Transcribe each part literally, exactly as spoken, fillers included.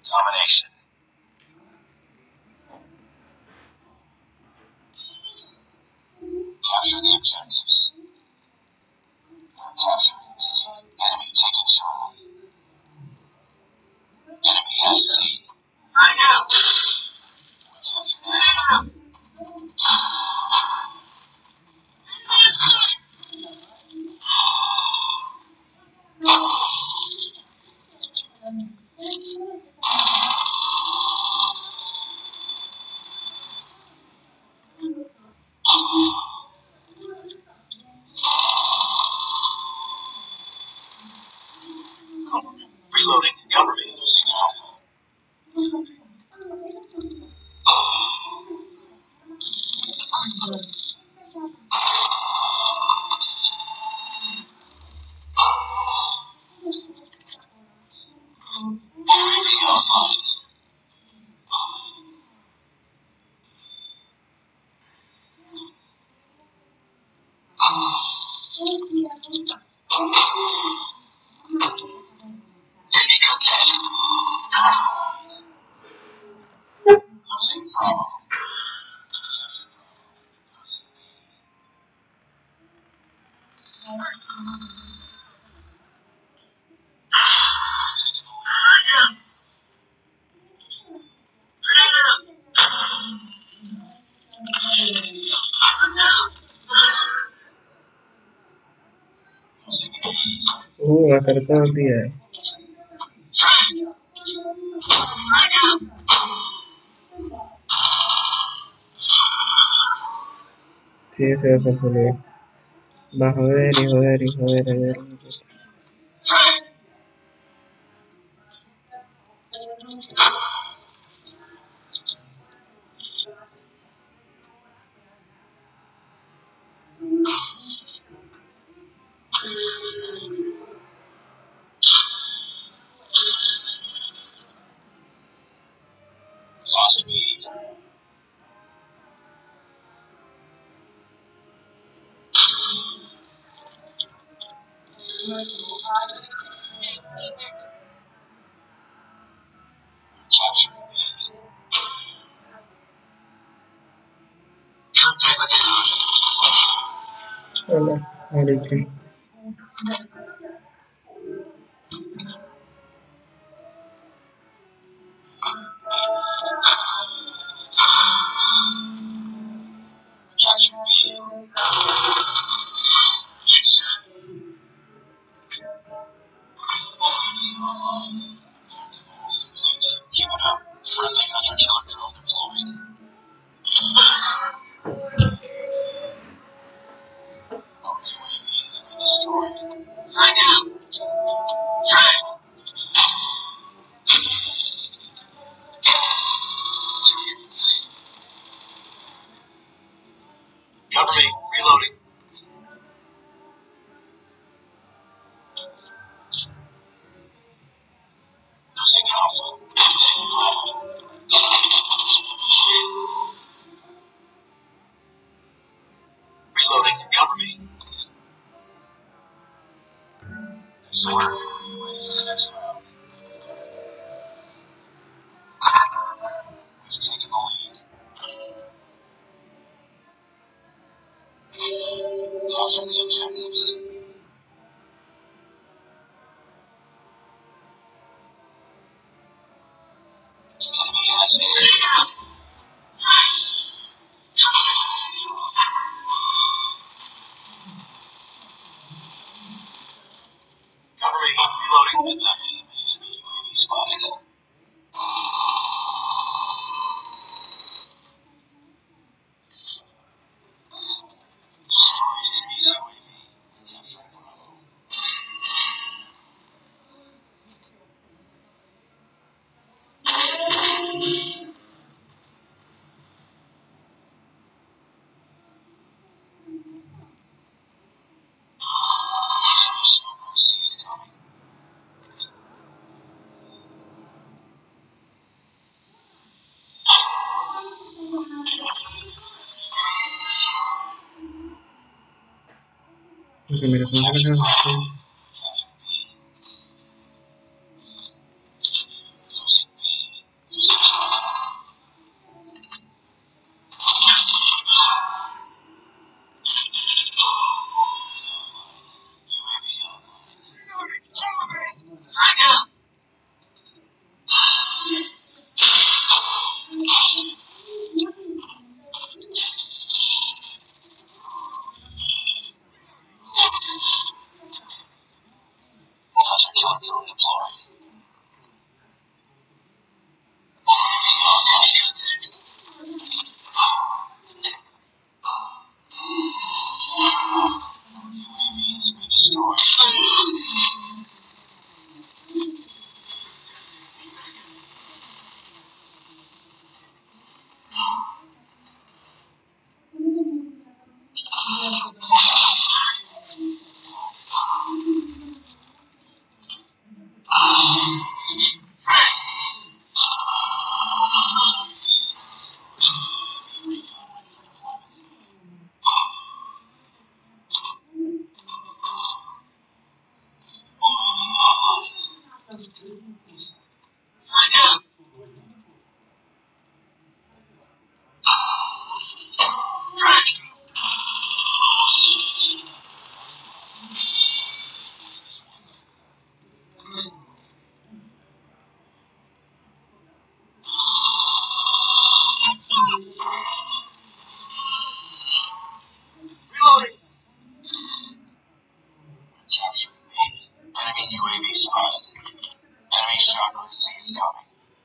Domination. Capture the objectives. Capturing B. Enemy taking Charlie. Enemy has C. I know. Capture A. Cover me. Reloading. Cover me. Losing Alpha. Enemy online. Enemy contact. Losing Bravo. Losing E. वो करता दिया है sí sí eso se le va joder y joder y joder y joder Lost B. Capturing B. Contact with enemy. hola alaikum Capturing B. Keep it up. Friendly hunter killer drone deployed. Our U A V has been destroyed. Right now. Target's in sight. Cover me. Reloading. Losing Alpha. Losing Bravo. Reloading. Cover me. Sword. Waiting for the next round. We've taken the lead. Capture the objectives. Enemy has A. Cover me. Reloading. It's empty. Enemy U A V spotted. Destroyed enemy's U A V. Capturing Bravo. Snowball C is coming. porque मेरे phone से लगा Capturing B. Losing B. Reloading. Capturing B. Enemy U A V spotted. Enemy shock R C is coming.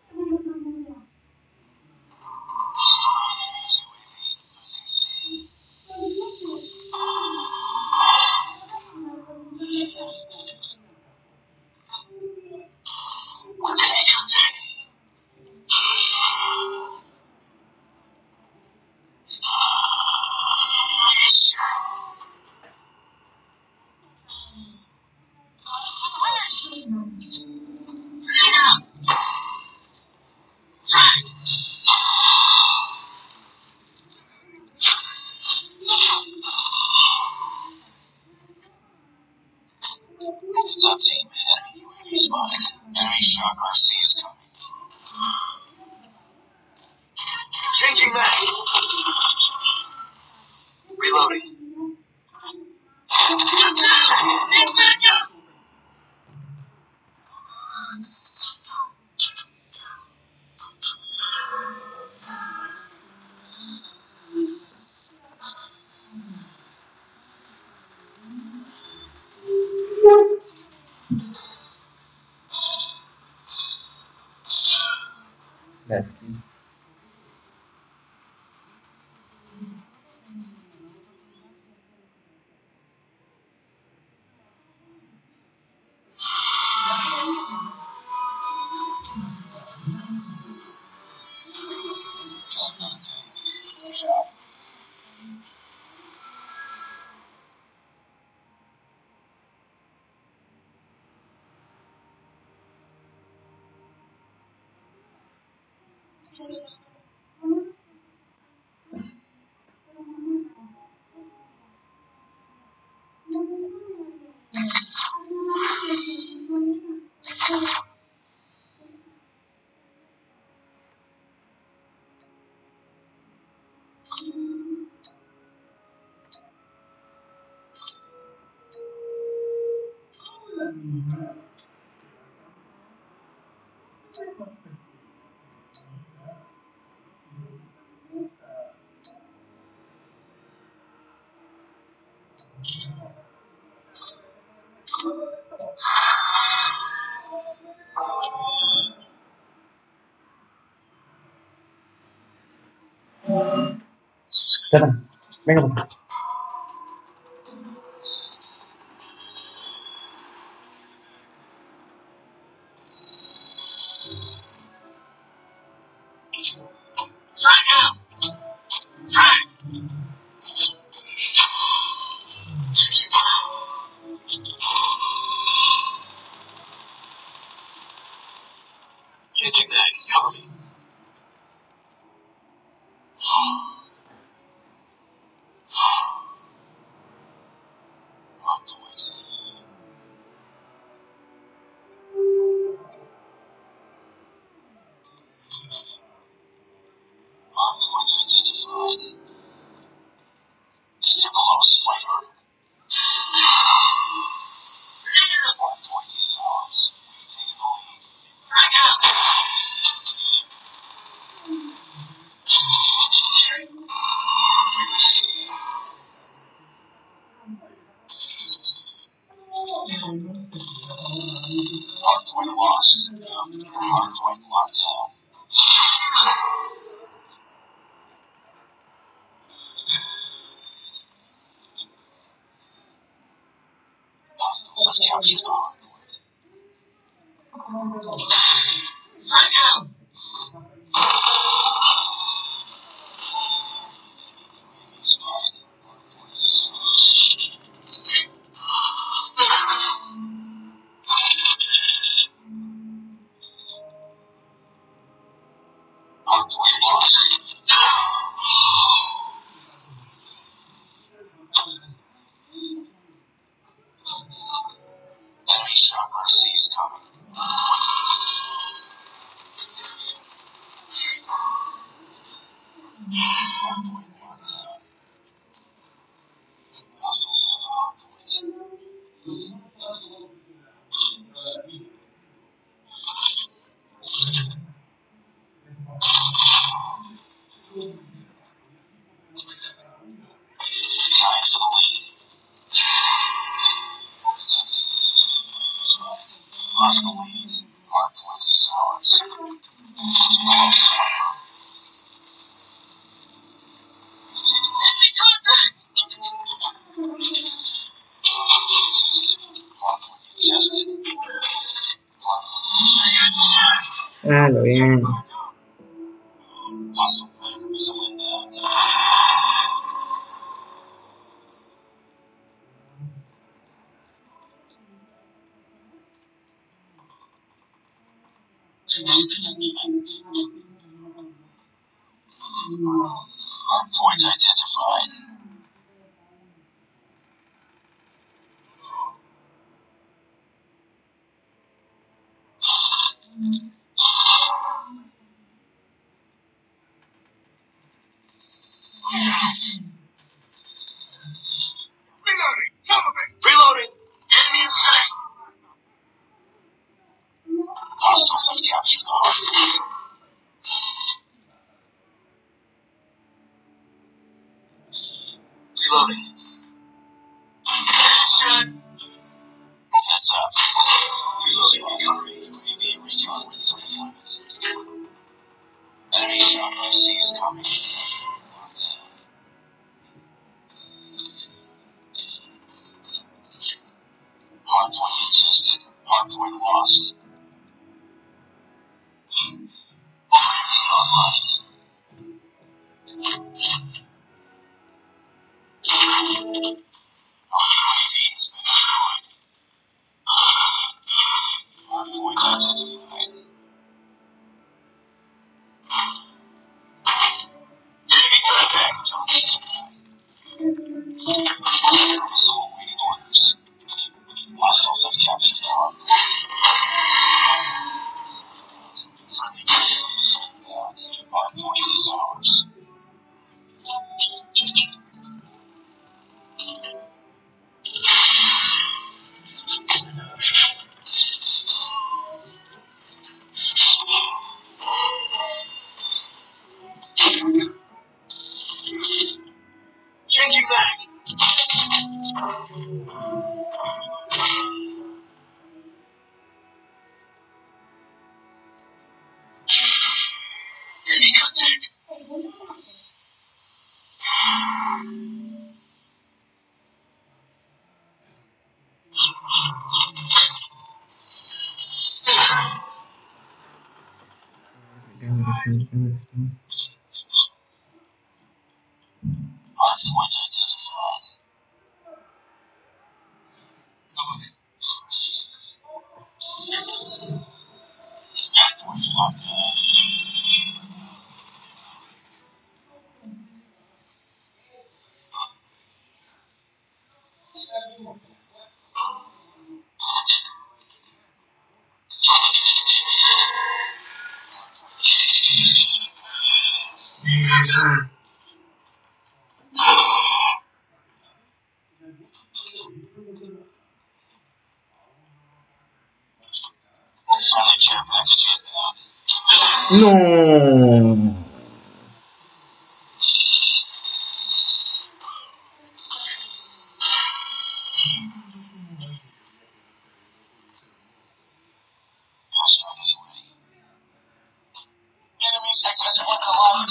Heads up team. Enemy U A V spotted. Enemy shock R C is coming. Changing mag. Reloading. Bestie. Datang. Venga, pues. Changing mag. Cover me. Wrong place. Hard point identified. It's too close, fighter. Hard point is ours. We've taken the lead. Hang out. Hard point lost. Hard point locked down. Hostiles have captured the hard point. Hang out. Hard point lost. Enemy shock R C is coming. Hardpoint locked down. Hostiles have the hardpoint. Tied for the lead. Lost the lead. Hardpoint is ours. Contact! Hardpoint contested. Ah, lo bien. Hostile player missile inbound. Hardpoint identified. Reloading! Cover me! Reloading! Enemy in sight! Hostiles have captured the hardpoint. Reloading. Headshot! Heads up. Reloading recovery. U A V recon ready for deployment. Enemy Shock R C is coming. Locked down. Hardpoint contested. Hardpoint lost. Online. Our U A V has been destroyed. Hardpoint identified. Enemy contact. Missile awaiting orders. Hostiles have captured the hardpoint. Friendly missile inbound. Hardpoint is ours. Changing back. Enemy contact. Cámara, cámara, cámara. Hardpoint identified. Hardpoint locked down. Friendly care package inbound. No. Airstrike is ready. Enemy successful collapse.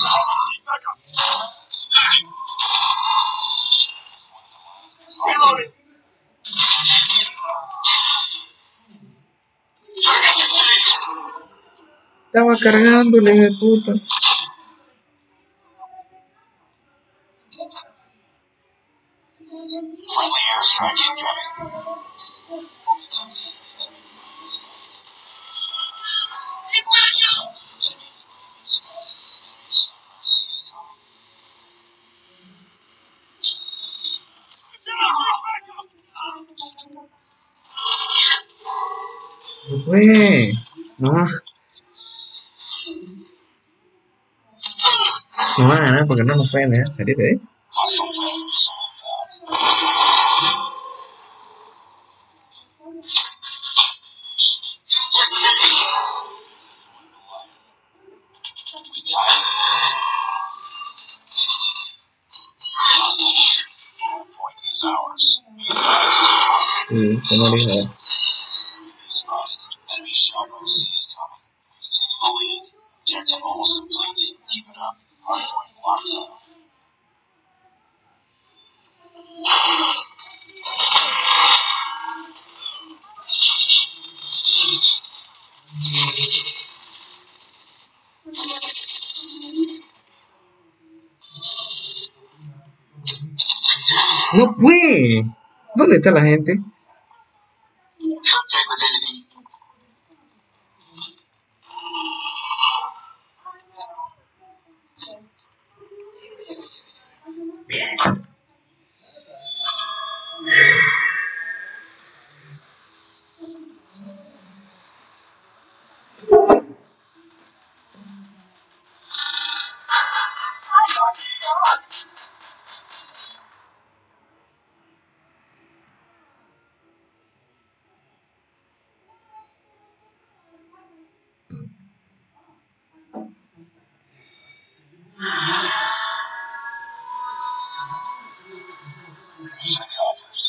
Reloading. Target in sight. Estaba cargándole, hijo de puta. Friendly airstrike incoming. Get back up. ¿Qué fue? No. No van a ganar porque no nos pueden dejar salir de ahí. Hostile plane missile inbound. We tied. Hostage. Point is ours. Sí, como dije. Spotted. Enemy Shark O C is coming. We've taken the lead. Objective almost complete. Keep it up. Hardpoint locked in. ¡No puede! ¿Dónde está la gente? Contact with enemy. Mission accomplished.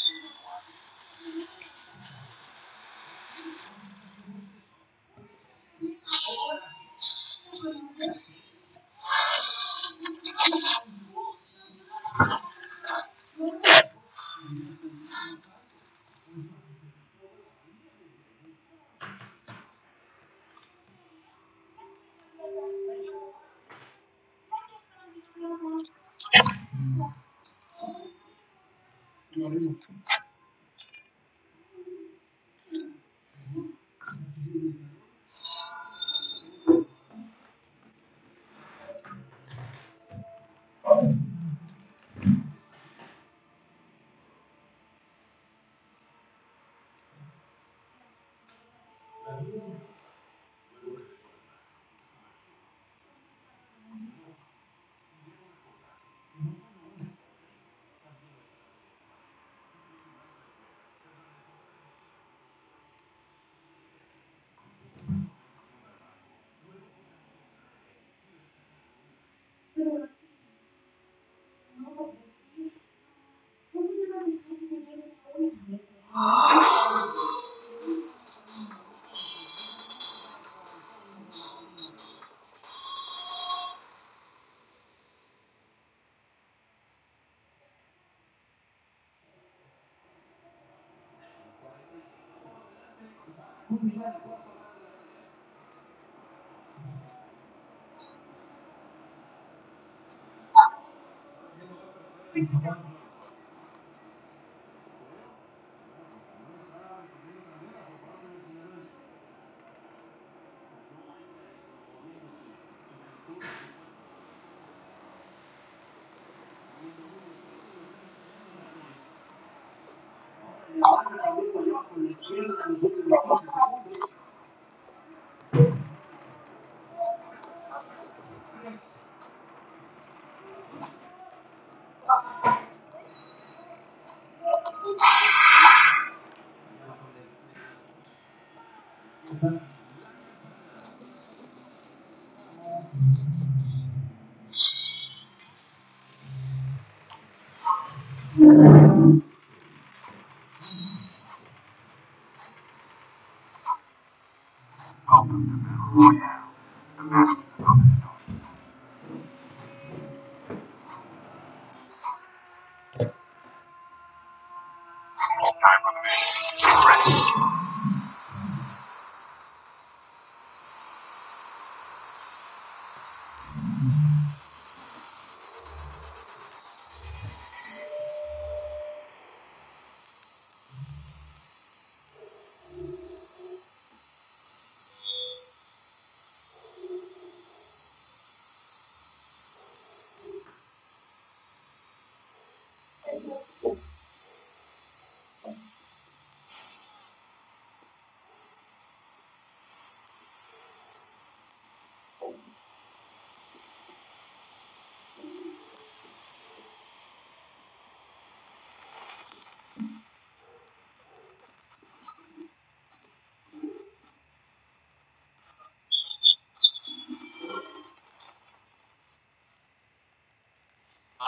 Time for the mission. Get ready.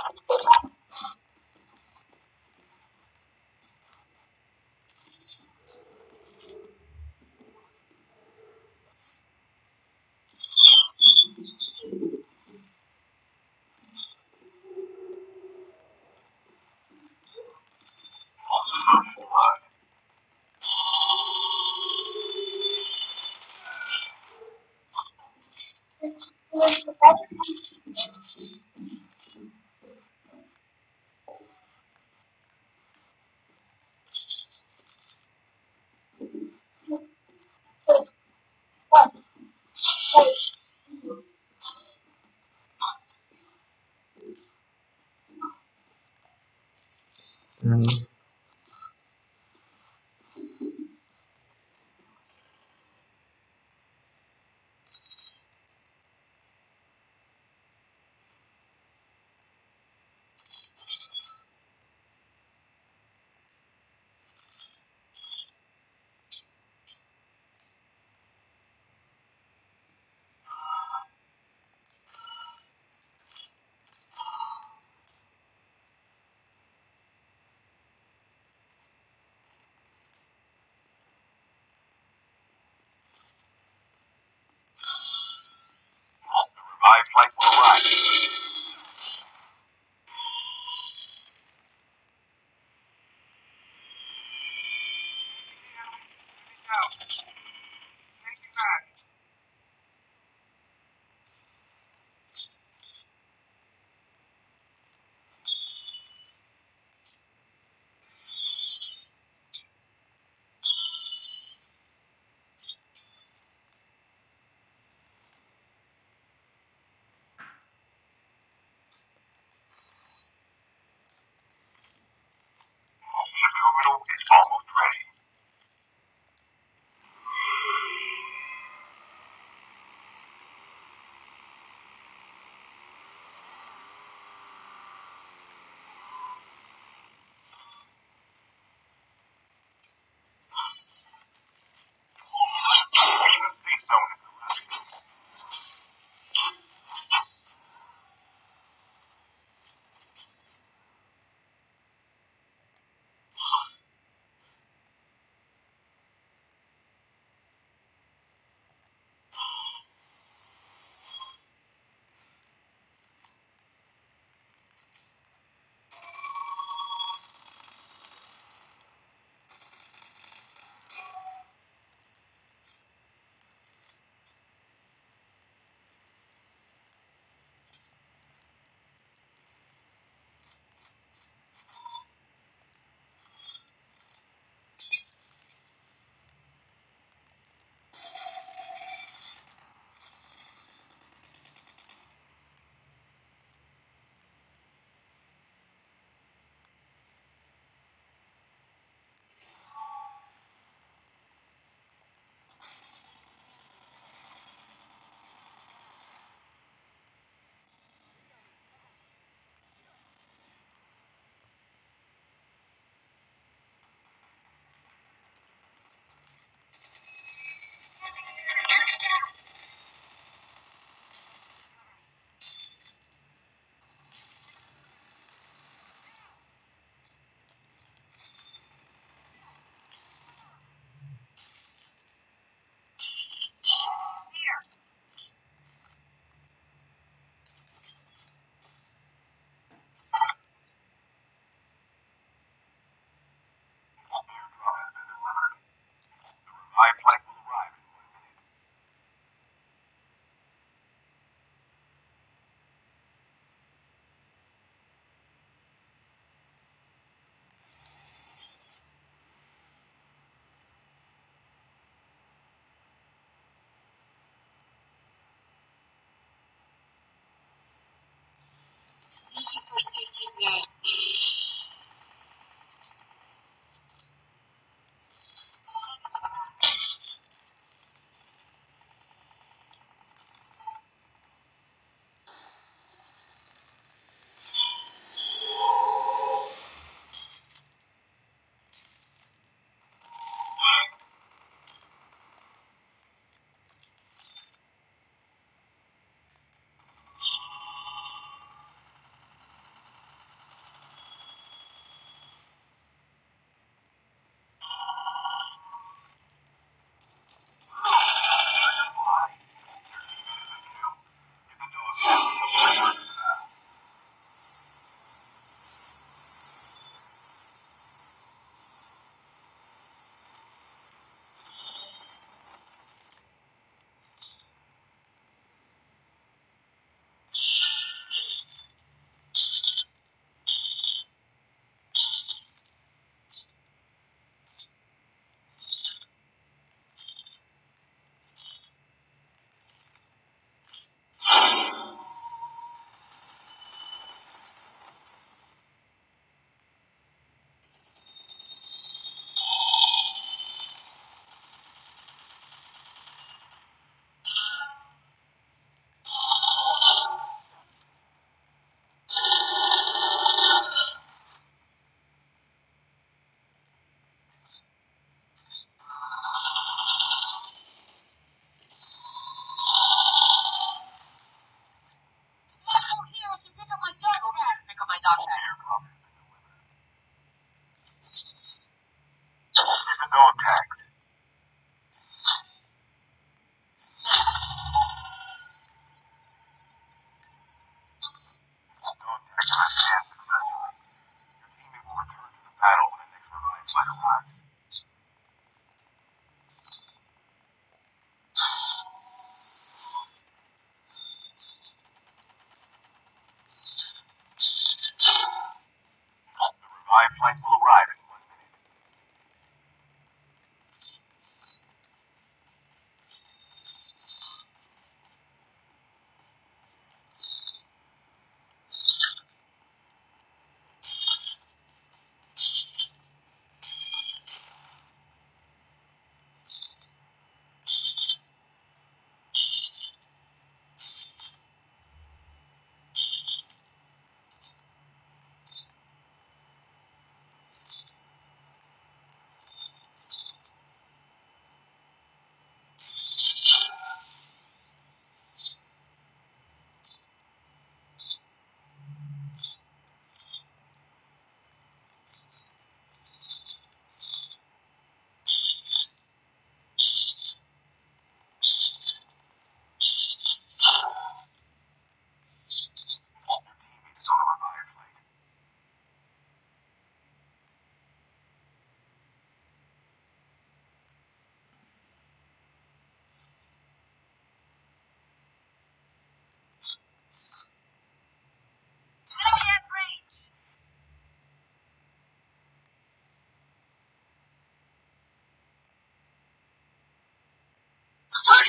Hmm.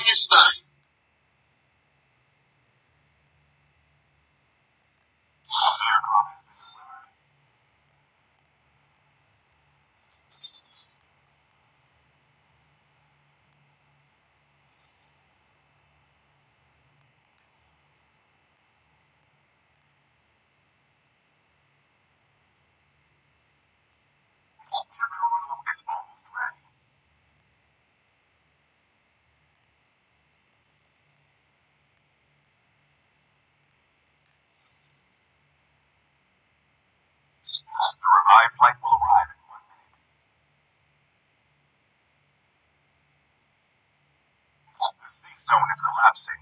his spine. Airdrop has been delivered. Terminal is almost ready. The revived flight will arrive in one minute. The safe zone is collapsing.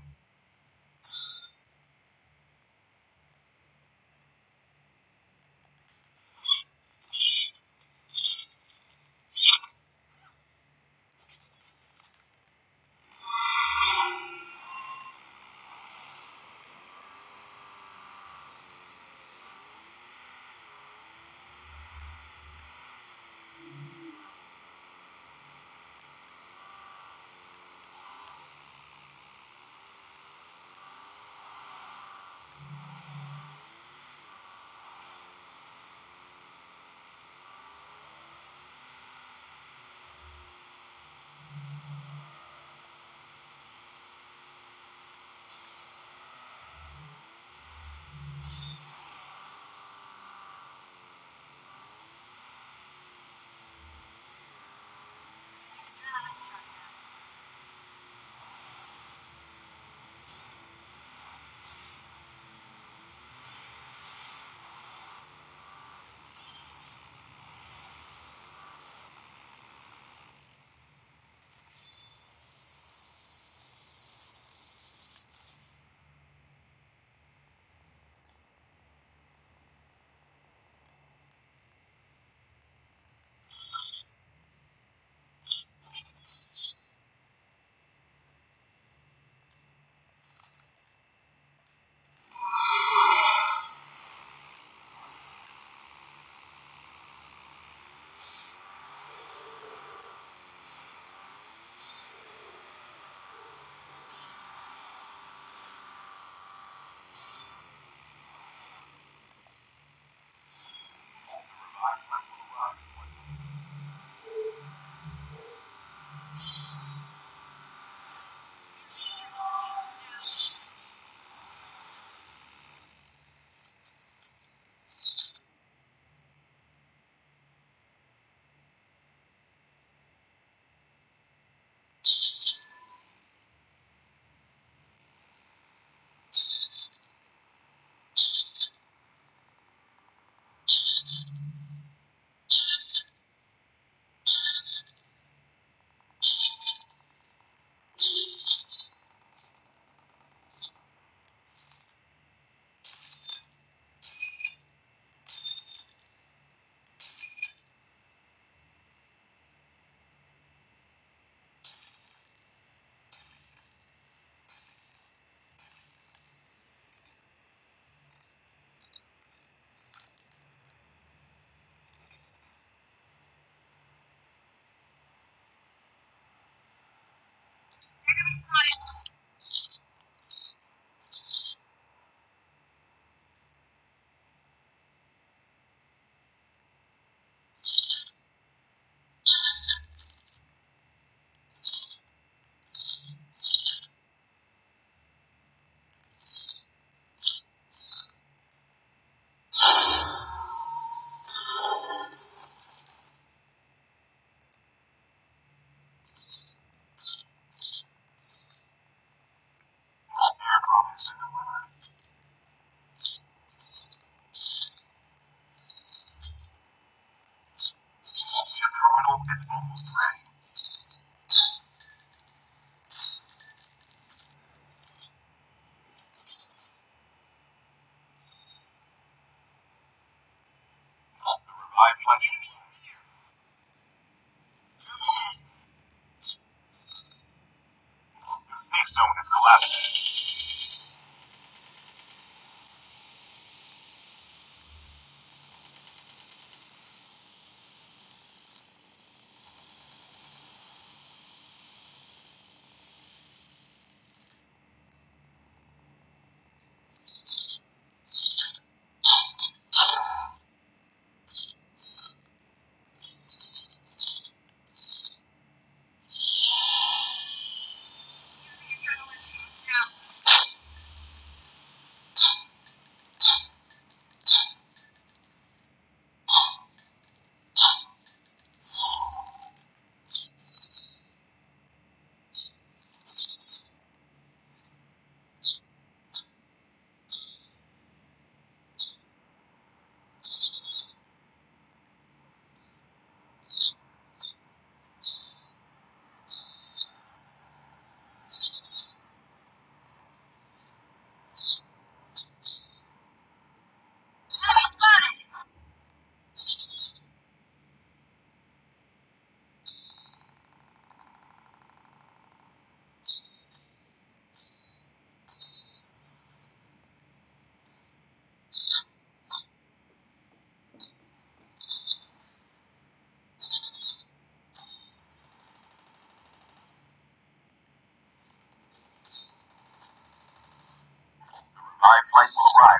revived flight will arrive.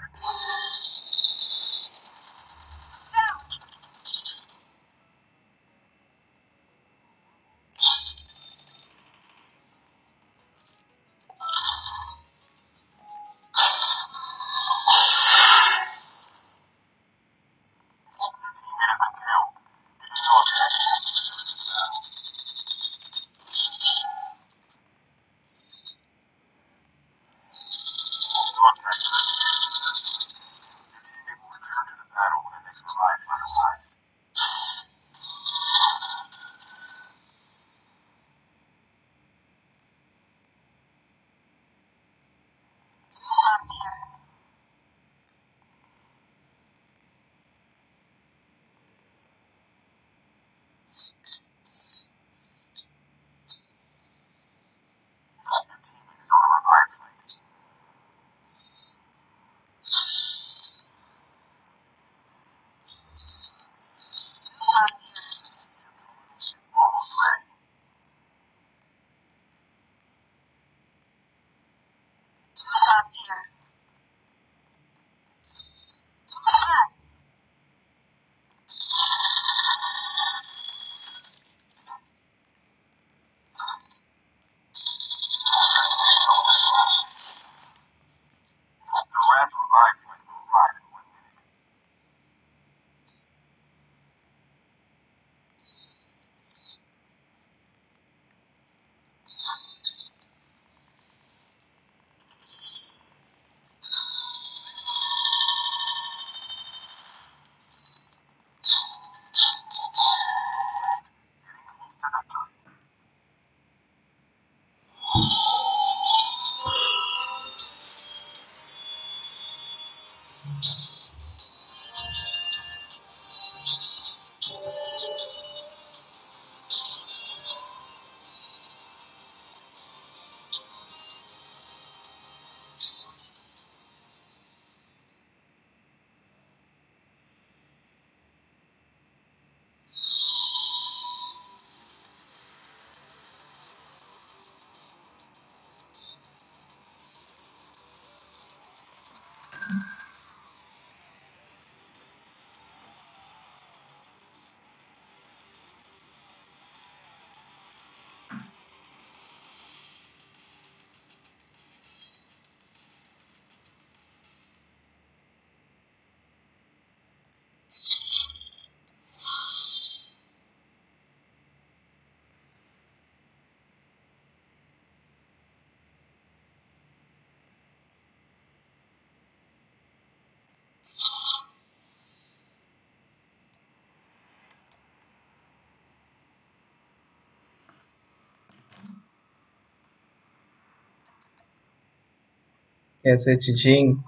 ¿Qué hace Chichín?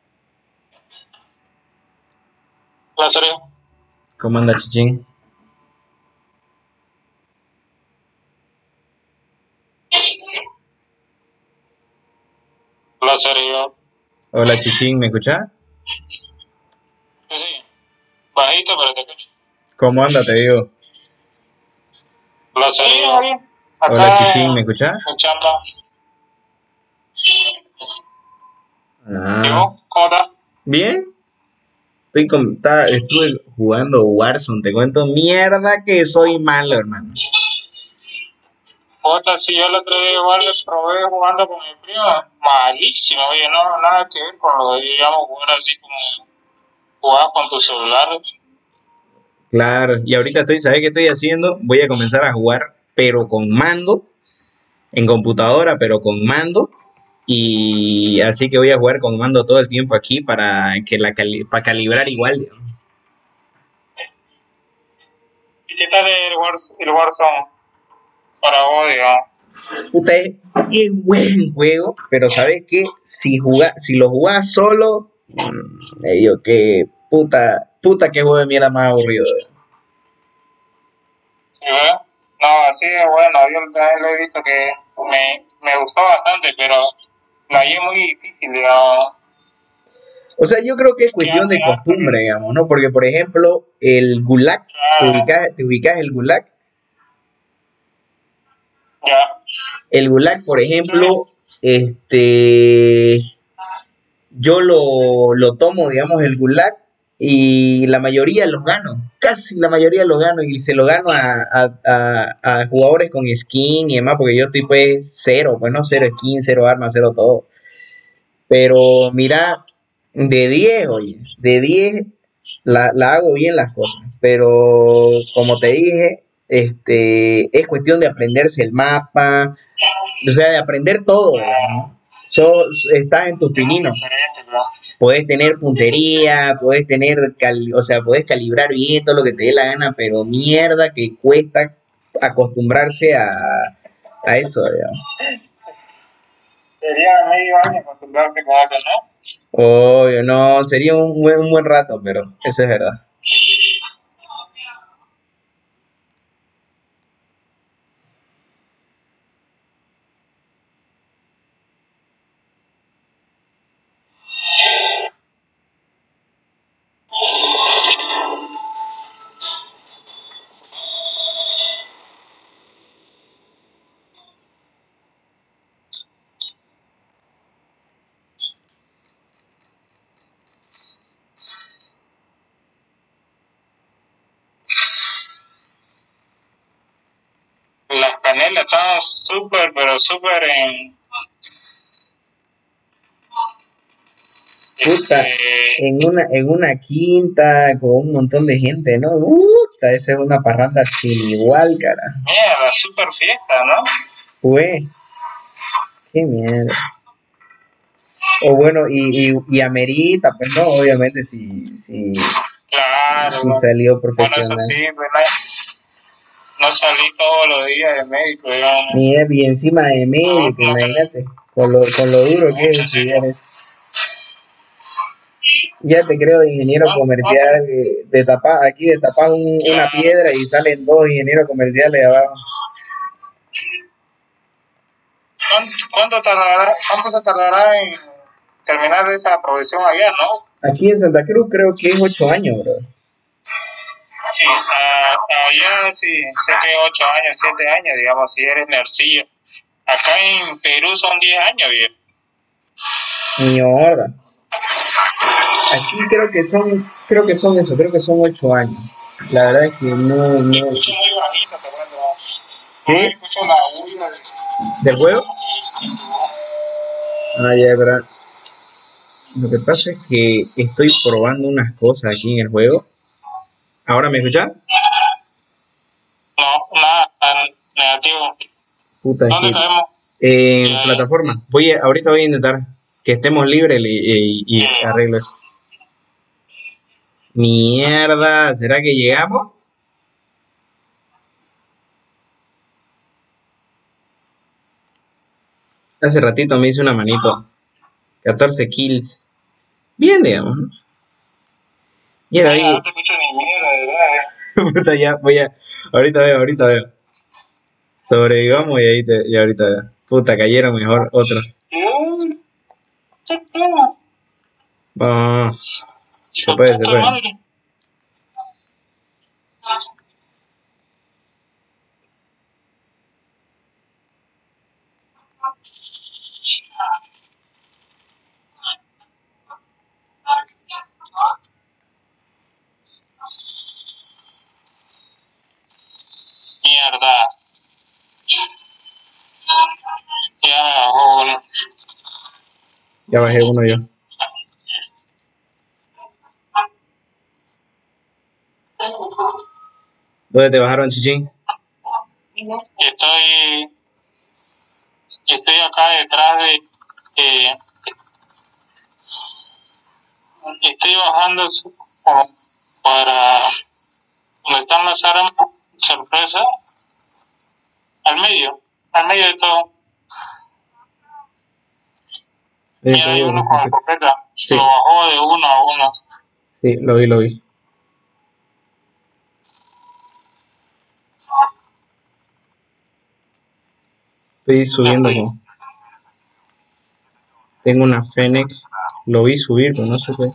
Hola, Sergio. ¿Cómo anda Chichín? Hola, Sergio. Hola Chichín, ¿me escuchás? Sí, sí. Bajito, pero te escucho. ¿Cómo anda, te digo? Hola, Sergio. Hola Acá Chichín, ¿me escuchás? en chamba. ¿Y Ah, vos? ¿Cómo estás? ¿bien? Estoy con, ta- estuve jugando Warzone, te cuento mierda que soy malo, hermano. Otra, sí, yo el otro día igual le probé jugando con mi primo. Malísimo, oye, no, nada que ver con lo que yo llamo jugar así como jugar con tu celular. Claro, y ahorita estoy, ¿sabes qué estoy haciendo? Voy a comenzar a jugar, pero con mando, en computadora, pero con mando. Y así que voy a jugar con mando todo el tiempo aquí para que la cali- para calibrar igual, digamos. ¿Y qué tal el, Wars, el Warzone para vos, digamos? Puta, es, es buen juego, pero ¿sabes qué? Si juga, si lo jugás solo, mm, medio que puta, puta que juego de mierda más aburrido. ¿Sí, ves? No, sí, bueno, yo también lo he visto que me, me gustó bastante, pero la hallé muy difícil, digamos. O sea, yo creo que es Ya, cuestión de ya, costumbre, digamos, ¿no? Porque, por ejemplo, el Gulag, ¿te claro, ubicas, te ubicas el Gulag? ya. El Gulag, por Sí, ejemplo, este, yo lo, lo tomo, digamos, el gulag y la mayoría los gano, casi la mayoría los gano y se lo gano a, a, a, a jugadores con skin y demás, porque yo estoy pues cero, pues no, cero skin, cero armas, cero todo. Pero mira, de diez oye, de diez la, la hago bien las cosas, pero como te dije, este, es cuestión de aprenderse el mapa, o sea, de aprender todo, ¿no? Sos, estás en tus Es muy pininos, diferente, bro. puedes tener puntería, puedes tener, cal- o sea, puedes calibrar bien todo lo que te dé la gana, pero mierda que cuesta acostumbrarse a, a eso, digamos. Sería medio año acostumbrarse con eso, ¿no? Obvio, no, sería un buen, un buen rato, pero eso es verdad. Las canelas están súper, pero súper en... Puta, Este, en una, en una quinta con un montón de gente, ¿no? Puta, esa es una parranda sin igual, cara. mierda, súper fiesta, ¿no? Fue, qué mierda. O bueno, y, y, y amerita, pues no, obviamente, si, si, Claro, si bueno, salió bueno, eso profesional. sí, pues, no, no salí todos los días de médico, digamos. Mierda, y encima de No, médico, no sé, imagínate, con lo, con lo duro que es mucho, sí. estudiar eso. Ya te creo de ingeniero ¿Cuánto, cuánto? comercial, eh, de tapa, aquí de tapas un- una Claro. piedra y salen dos ingenieros comerciales de abajo. ¿Cuánto, cuánto tardará, cuánto se tardará en terminar esa profesión allá, no? Aquí en Santa Cruz creo que es ocho años, bro. Sí, ah, allá sí, sé que ocho años, siete años, digamos, si eres nercillo. Acá en Perú son diez años, viejo. Mierda. Aquí creo que son, creo que son eso, creo que son ocho años. La verdad es que no, Me no. escucho muy bajito, te cuento. No me ¿Qué? escucho la bulla de, ¿Del juego? de tu voz. Ah, ya, verdad. Lo que pasa es que estoy probando unas cosas aquí en el juego. ¿Ahora me escuchas? No, nada, negativo. Puta, es ¿Dónde que caemos? en Ya, ya, plataforma. Voy a- ahorita voy a intentar que estemos libres y, y- y ya. arreglo eso. Mierda, ¿será que llegamos? Hace ratito me hice una manito. catorce kills. Bien, digamos, ¿no? Mira, Mira, no ahí. te escucho ni mierda, de verdad. Eh. Puta, ya, voy a. Ahorita veo, ahorita veo. Sobrevivamos y ahí te, y ahorita veo. Puta, cayeron mejor otros. Uy, qué pena. Vamos, Y se con puede, se tanta puede. madre. Mierda. Ya, joder. Ya bajé uno yo. ¿Dónde te bajaron, Chichín? Estoy, estoy acá detrás de, eh, estoy bajando su- como para donde están las armas, sorpresa, al medio, al medio de todo. Eh, Mira, te hay digo, uno con escopeta, lo sí, bajó de uno a uno. sí, lo vi, lo vi. Estoy Me subiendo fui. con. Tengo una Fennec. Lo vi subir, pero no sé qué.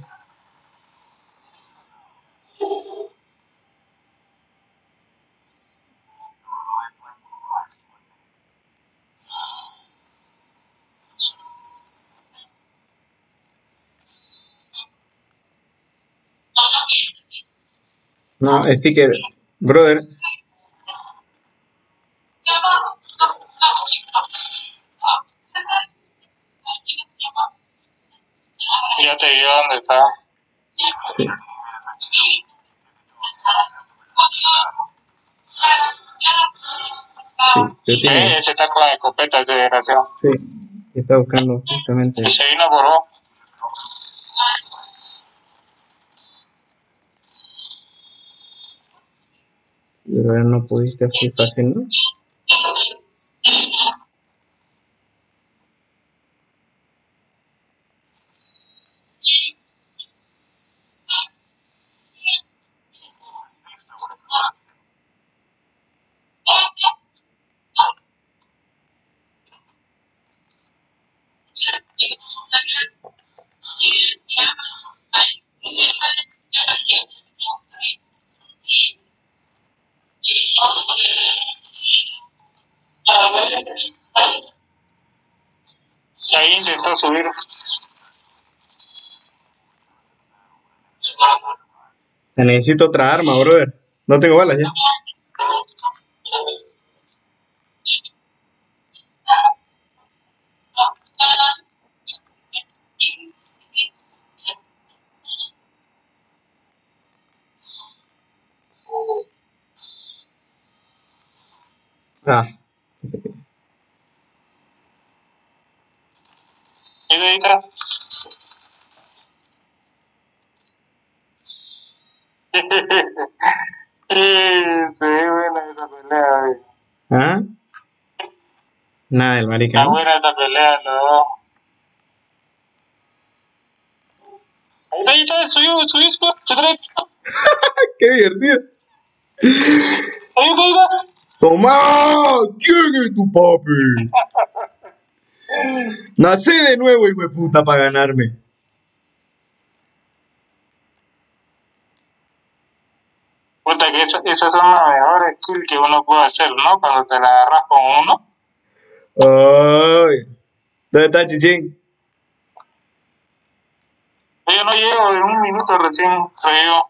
No, sticker. Brother, Ya te digo dónde está. sí. Sí, yo tiene. Eh, ese está con la escopeta, ese desgraciado. Sí, está buscando justamente. Y se vino por vos. Pero no pudiste así fácil, ¿no? Ahí intentó subir. Te necesito otra arma, brother. No tengo balas ya. Ah, Ahí de atrás. Eh, se ve buena esa pelea, eh. ¿ah? Nada del marica, Está ¿no? buena esa pelea, no. Ahí está, ahí está, subió, subió, subió, se trae. ¡Qué divertido! Ahí está, ahí está. ¡Toma! ¿Quién es tu papi? Nací de nuevo, hijo de puta, para ganarme. Puta que eso- esas son las mejores kills que uno puede hacer, ¿no? Cuando te la agarras con uno. ¡Ay! ¿Dónde está Chichín? Yo no llego, en un minuto recién llego.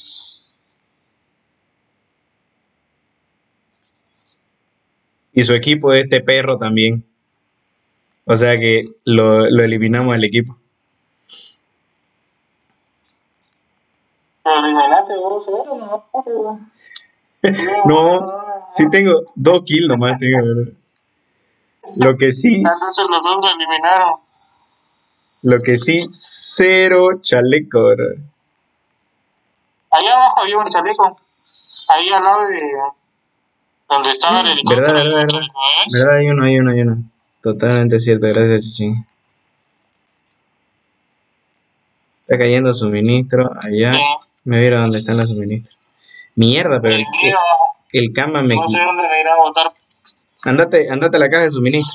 Y su equipo de este perro también. O sea que lo, lo eliminamos del equipo. Pero eliminaste dos cero, ¿no? Pero- No, sí tengo dos kills nomás. Tengo, ¿verdad? Lo que sí, Entonces los dos lo eliminaron. lo que sí, cero chaleco, ¿verdad? Ahí abajo había un chaleco. Ahí al lado de donde estaba el ¿Verdad, helicóptero. verdad, El verdad? chaleco, ¿ves? ¿Verdad? Hay uno, hay uno, hay uno. Totalmente cierto, gracias, Chichín. Está cayendo suministro allá. Sí. Me voy a ir a donde están los suministros. Mierda, pero el, Ahí abajo. el cama me No sé quita. dónde me irá a botar. Andate, andate a la caja de suministro.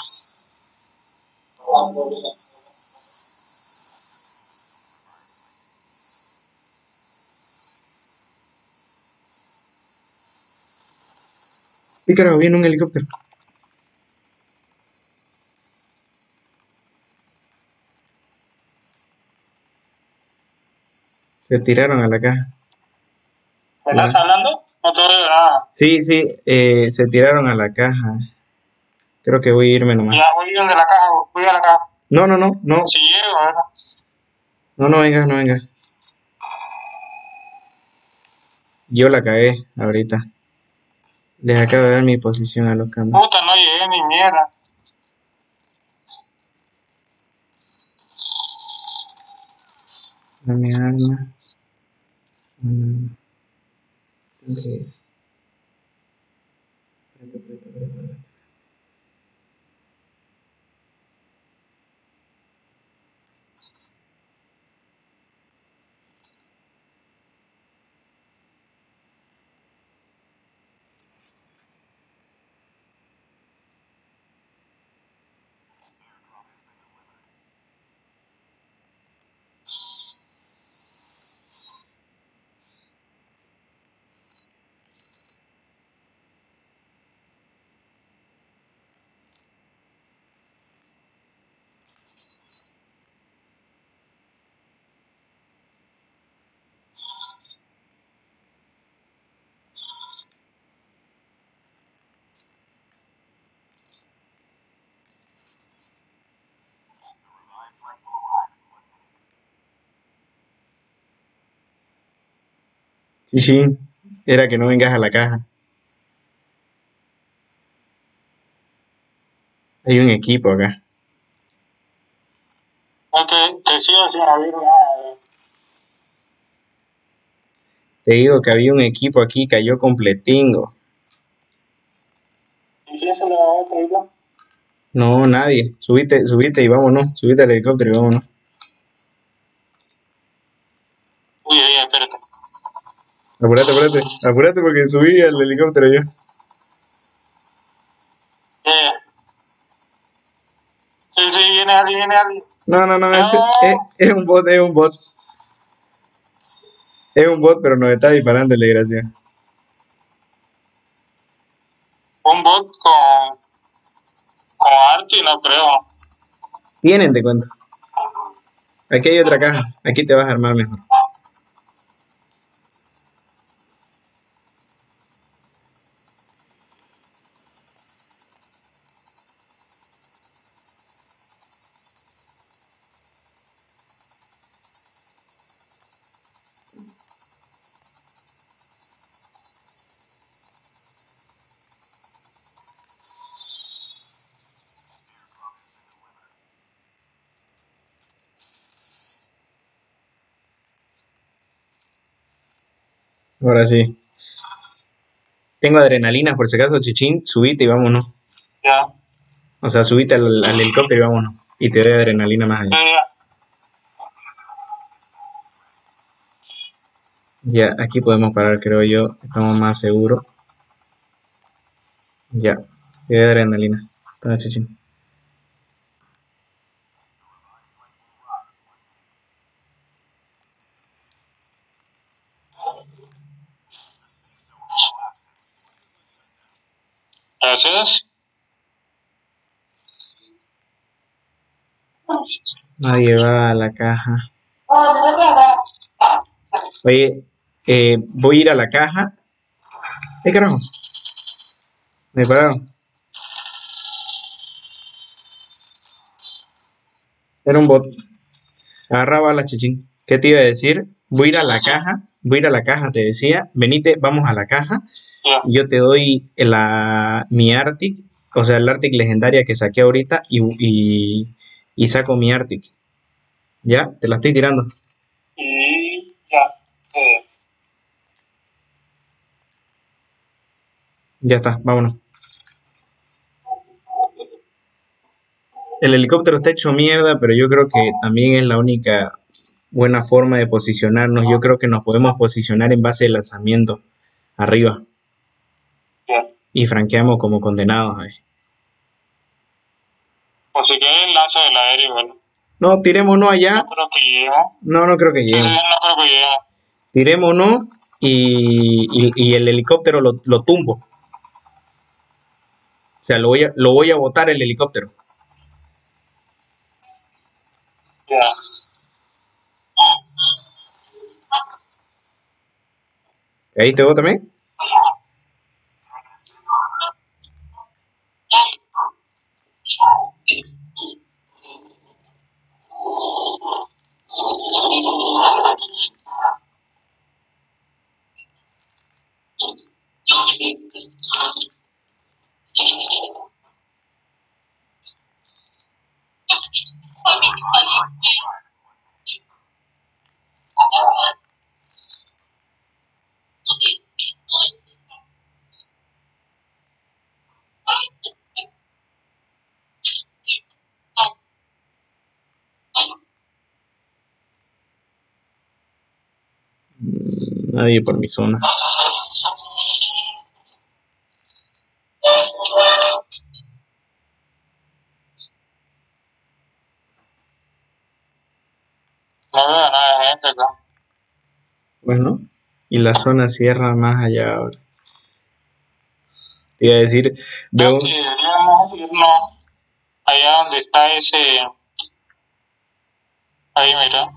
Y carajo, viene un helicóptero. Se tiraron a la caja. ¿Me estás hablando? No te veo nada. Sí, sí, eh, se tiraron a la caja. Creo que voy a irme nomás. Ya voy donde la caja, voy a la caja. No, no, no, no. Si llego, a ver. No, no vengas, no vengas. Yo la cagué ahorita. Les acabo de dar mi posición a los cambios. Puta, no llegué ni mierda. Dame arma. Mm, tengo que- espérate, espérate, espérate, espérate. Chichín, era que no vengas a la caja. Hay un equipo acá. No te, te sigo sin oír nada. Te digo que había un equipo aquí, cayó completingo. ¿Y quién se lo va a otro? No, nadie. Subite, subite y vámonos. Subite al helicóptero y vámonos. Uy, uy, espérate. Apúrate, apúrate. Apúrate porque subí al helicóptero yo. Eh. Sí, sí, viene alguien, viene alguien. No, no, no, ese, No. es, es un bot, es un bot. Es un bot, pero nos está disparando la desgracia. Un bot con, con Arti, no creo. Tienen, te cuento. Aquí hay otra caja. Aquí te vas a armar mejor. Ahora sí. Tengo adrenalina, por si acaso, Chichín. Subite y vámonos. Ya. O sea, subite al, al helicóptero y vámonos. Y te doy adrenalina más allá. Ya, Ya, aquí podemos parar, creo yo. Estamos más seguros. Ya. Te doy adrenalina. Toma, Chichín. gracias. Nadie va a la caja. Oye, eh, voy a ir a la caja. ¿Qué carajo? Me pararon. Era un bot. Agarra balas, Chichín. ¿Qué te iba a decir? Voy a ir a la caja. Voy a ir a la caja, te decía. Venite, vamos a la caja. Ya. Y yo te doy la, mi Arctic. O sea, el Arctic legendaria que saqué ahorita. Y, y, y saco mi Arctic. ¿Ya? Te la estoy tirando. Y ya. Eh. Ya está, vámonos. El helicóptero está hecho mierda, pero yo creo que también es la única buena forma de posicionarnos. Yo creo que nos podemos posicionar en base de lanzamiento arriba. Ya. Y franqueamos como condenados ahí. Pues si quieres, lanza del aéreo, bueno. No, tirémonos allá. No creo que lleguemos. No, no creo que Sí, sí, lleguemos. no creo que lleguemos. Tirémonos y, y, y el helicóptero lo, lo tumbo. O sea, lo voy a, lo voy a botar el helicóptero. Ya. ¿Ahí te voy también? Nadie por mi zona. No veo nada de gente acá. Bueno, y la zona cierra más allá ahora. Te iba a decir, veo... Creo que deberíamos irnos allá donde está ese. Ahí, mira.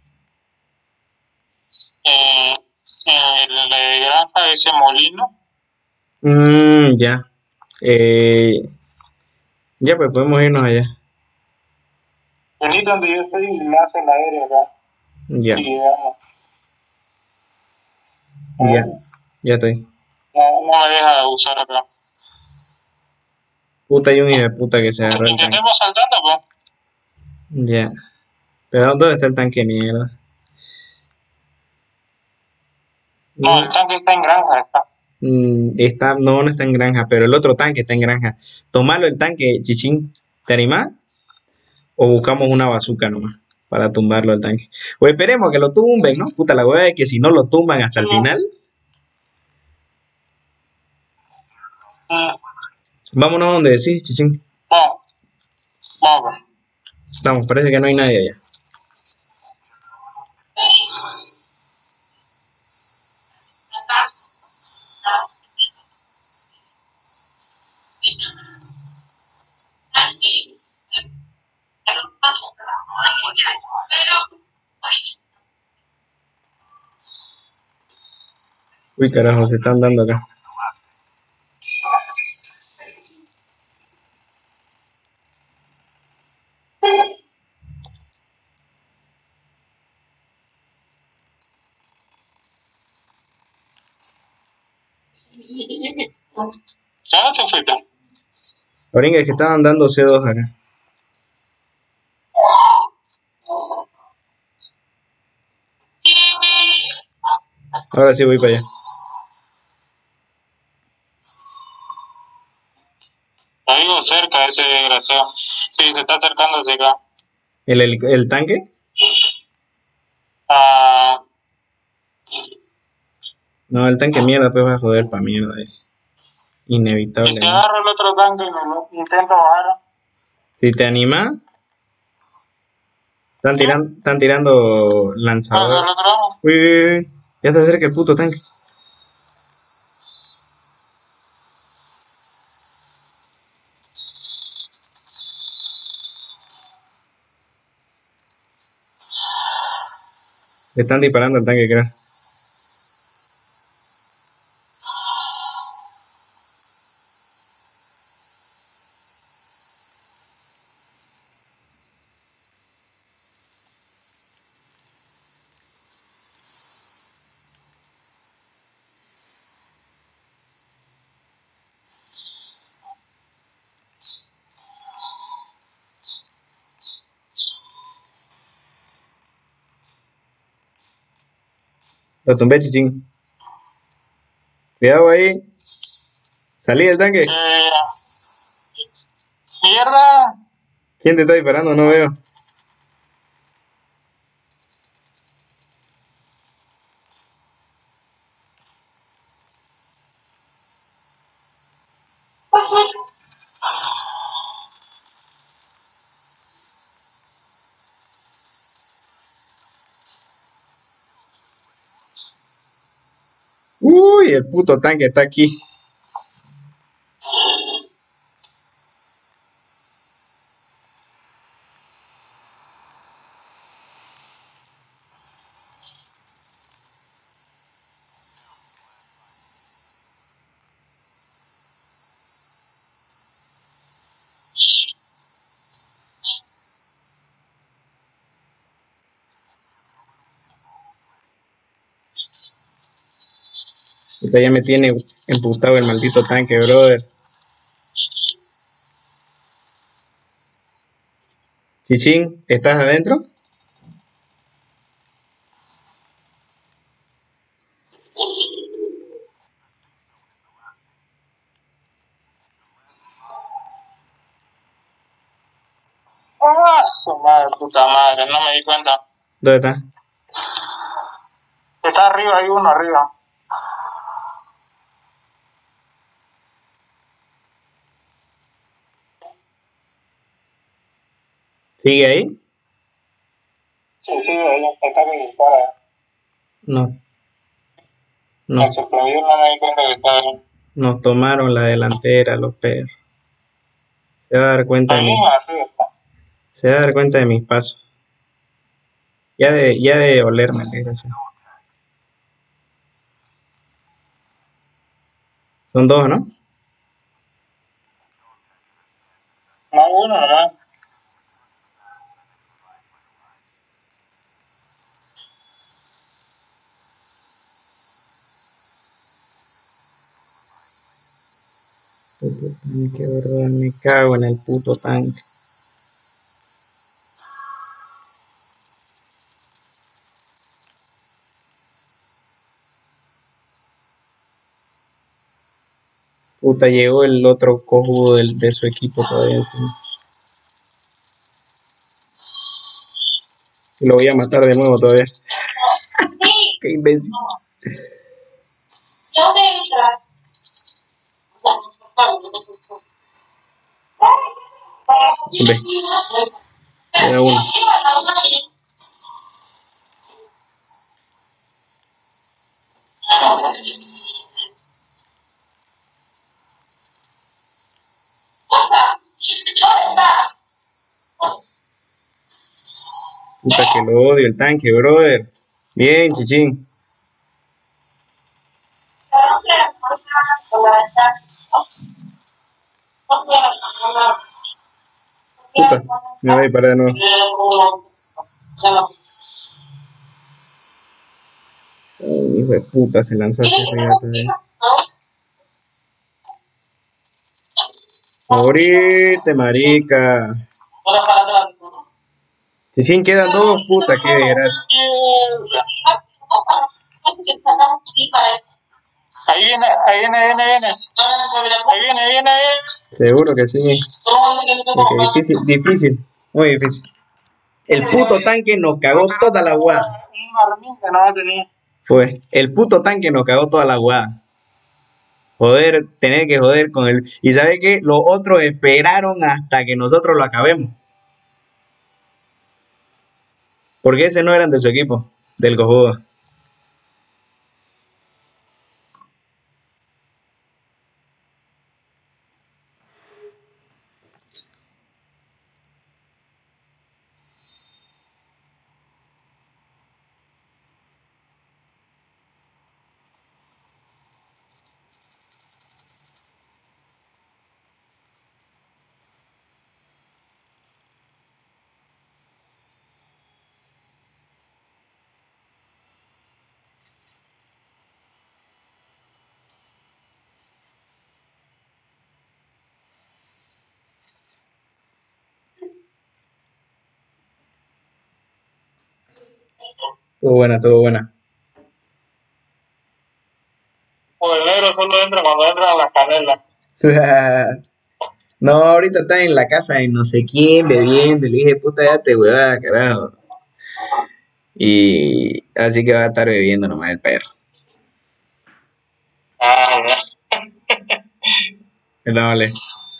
Eh, en el de granja, ese molino. Mmm, ya. Eh, ya, pues podemos irnos allá. Vení donde yo estoy y lanza el aéreo acá. Ya. Y llegamos. Ya, ya estoy. No, no me deja usar acá. Puta, hay un hijo de puta que se agarró el tanque. Intentemos saltando, pues. Ya. Pero ¿dónde está el tanque, mierda? No, el tanque está en granja, está. Mm, está, no, no está en granja, pero el otro tanque está en granja. Tomalo el tanque, Chichín. ¿Te animás? O buscamos una bazooka nomás para tumbarlo el tanque. O esperemos que lo tumben, ¿no? Puta, la hueá es que si no lo tumban hasta el Sí. final. Mm, Vámonos donde decís, Chichín. vamos, vamos. Vamos, parece que no hay nadie allá. Uy, carajo, se están dando acá. ¿Ya no te fuiste? Oringa, es que estaban dando C dos acá. Ahora sí voy para allá. Lo digo cerca, ese desgraciado. Sí, se está acercando hacia acá. ¿El, el, el tanque? Ah, No, el tanque mierda, pues va a joder pa' mierda. eh. y si Inevitablemente. agarro el otro tanque y me lo intento bajar. Si te animas, están, tiran, están tirando ¿Bajo el lanzador. otro lado? Uy, uy, uy. Ya está cerca el puto tanque. Le están disparando al tanque, creo. Lo tumbé, Chichín. Cuidado ahí. Salí del tanque. Eh, ¡Mierda! ¿Quién te está disparando? No veo. Uy, el puto tanque está aquí. Puta, ya me tiene emputado el maldito tanque, brother. Chichín, ¿estás adentro? ¡Ah, su madre, puta madre! No me di cuenta. ¿Dónde está? Está arriba, hay uno arriba. ¿Sigue ahí? Sí, sí, ahí está que dispara. No. Me No. sorprendió, no me di cuenta que estaba ahí. Nos tomaron la delantera, los perros. Se va a dar cuenta de Ahí mí. mismo arriba está. Se va a dar cuenta de mis pasos. Ya de, ya de olerme, desgraciado. Son dos, ¿no? No, uno nomás. Puto tanque, verdad, me cago en el puto tanque. Puta, llegó el otro cojudo del- de su equipo todavía encima. Y lo voy a matar de nuevo todavía. Qué imbécil. Ve, queda uno. Puta que lo odio el tanque, brother. Bien, chichín. Puta, me voy para de nuevo. Ay, hijo de puta, se lanzó hacia arriba todavía. Morite, marica. Chichín, quedan dos, puta, qué desgracia. Ahí viene, ahí viene, ahí viene, ahí viene. Ahí viene, ahí viene, ahí viene. Seguro que sí. Es que difícil, difícil, muy difícil. El puto tanque nos cagó toda la jugada. Un armín que no va a tener. Fue, el puto tanque nos cagó toda la jugada. Joder, tener que joder con él. Y sabe que los otros esperaron hasta que nosotros lo acabemos. Porque ese no eran de su equipo, del cojudo. Estuvo buena, estuvo buena. O el negro solo entra cuando entra a la canela. No, ahorita está en la casa de no sé quién bebiendo. Le dije, puta, ya te huevada, carajo. Y así que va a estar bebiendo nomás el perro. Ah, ya. No, vale.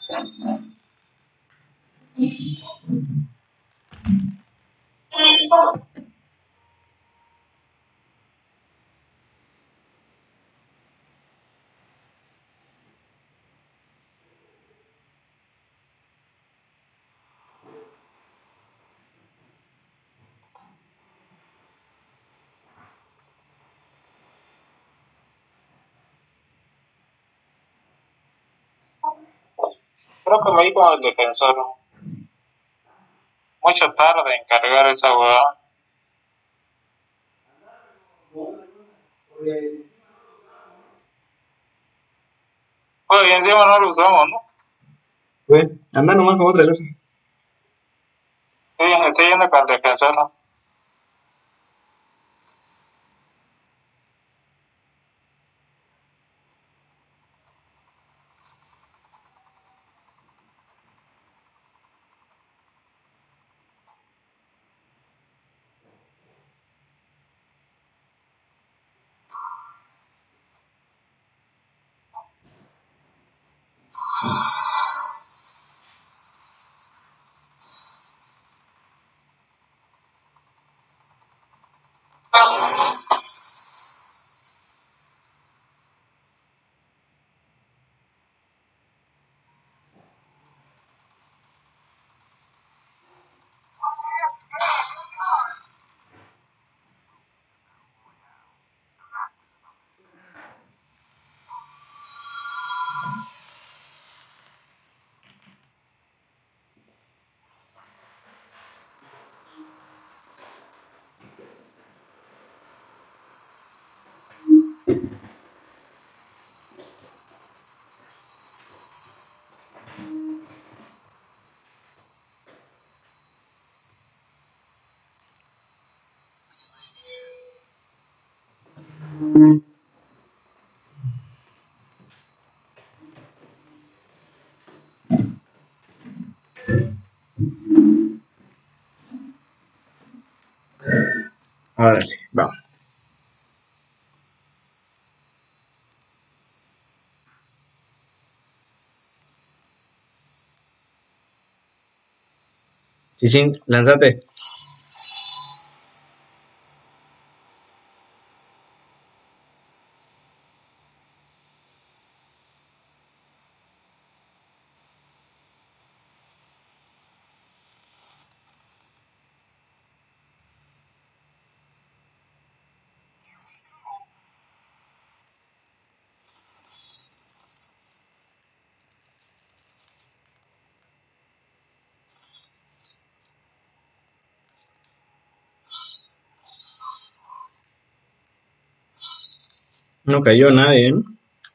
Creo que me di con el defensor. Mucho tarde en cargar esa hueá. Pues y encima no lo usamos, ¿no? Pues, anda nomás con otra cosa. Sí, estoy yendo con el defensor, ¿no? Ahora sí, vamos. Chichín, lánzate. No cayó nadie, ¿eh?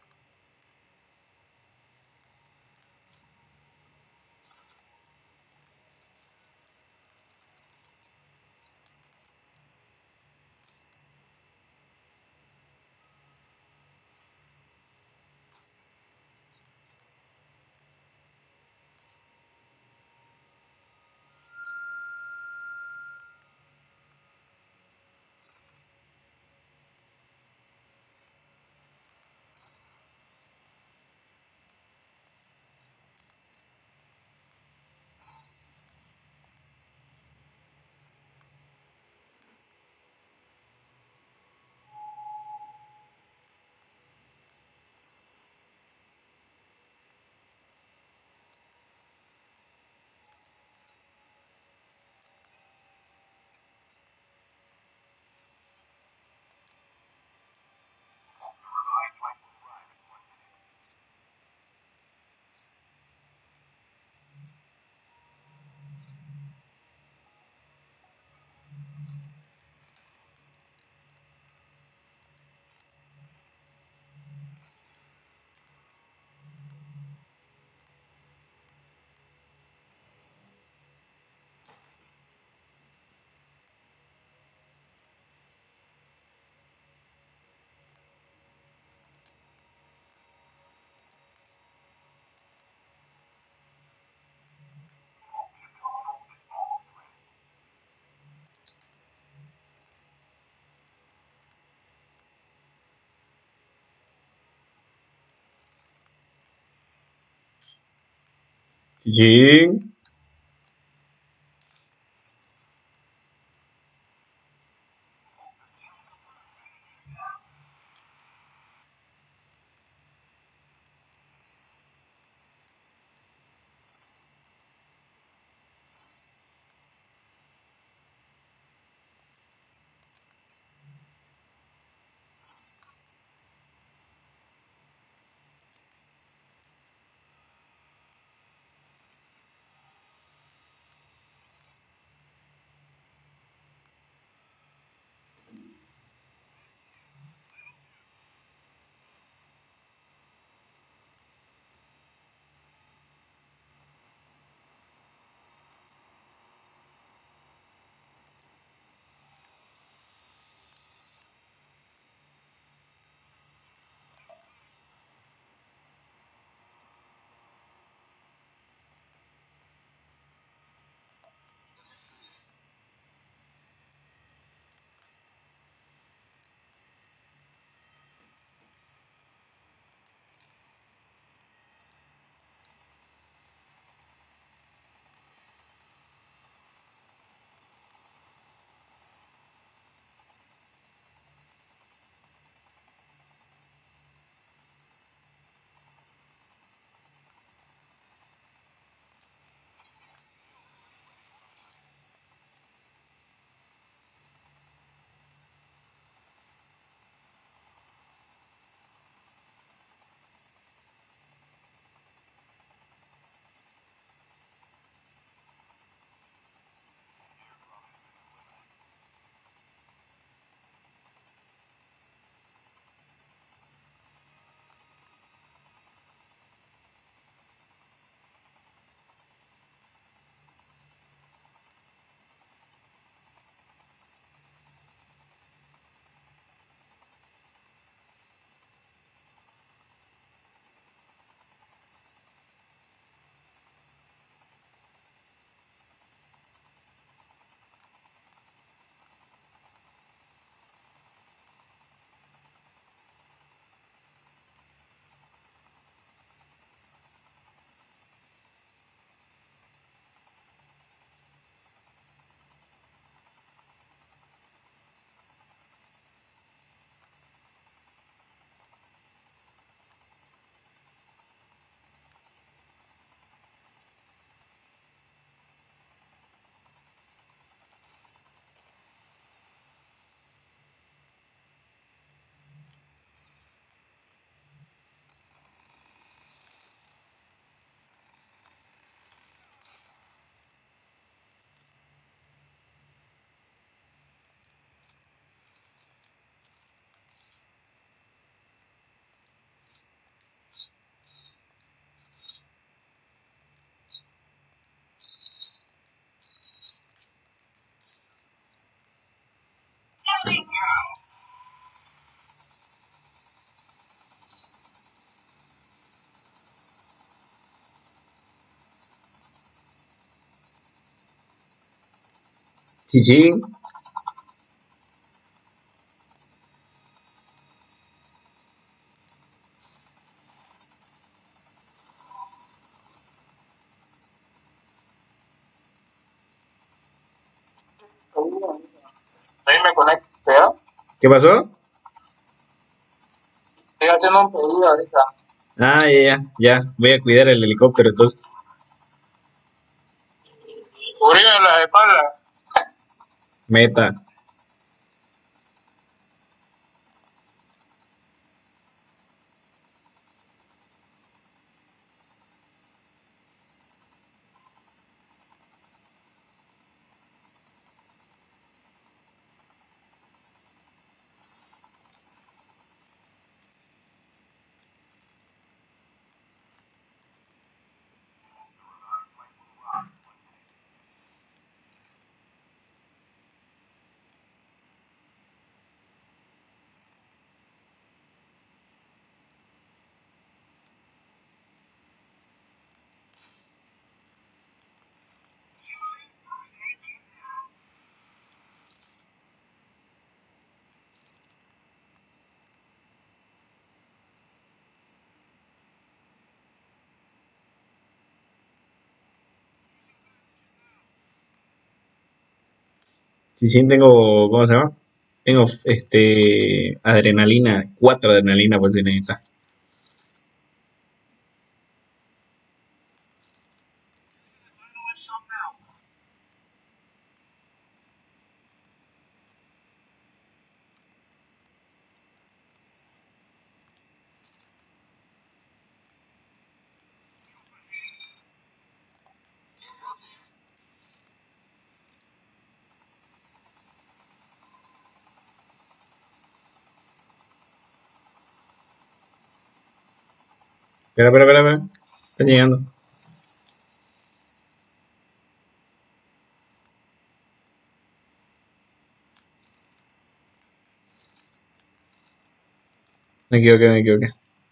Chichín. Sí, sí. Ahí me conecto, ¿ya? ¿Qué pasó? Estoy haciendo un pedido ahorita. Ah, ya, ya, ya. Voy a cuidar el helicóptero entonces. Cubríme la espalda. Meta. Sí, sí, tengo, ¿cómo se llama? Tengo, este, adrenalina, cuatro adrenalina por si necesitas. Espera, espera, espera, espera. Están llegando. Me equivoqué, me equivoqué.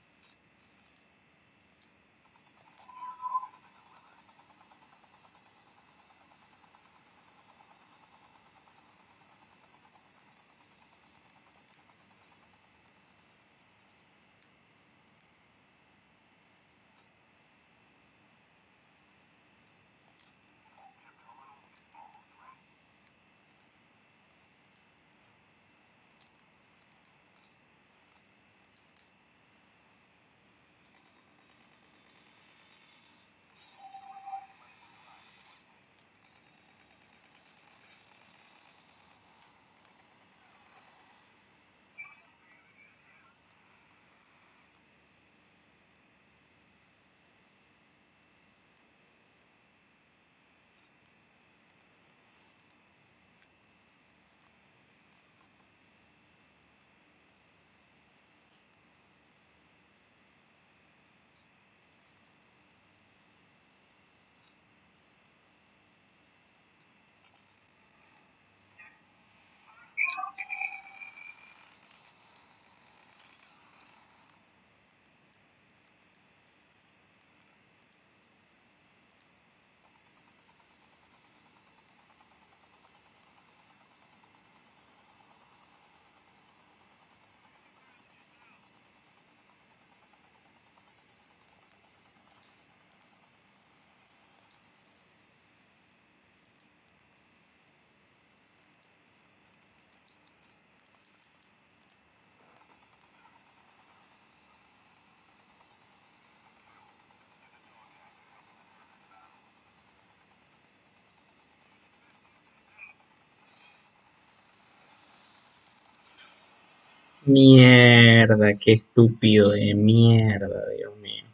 Mierda, qué estúpido de mierda, Dios mío.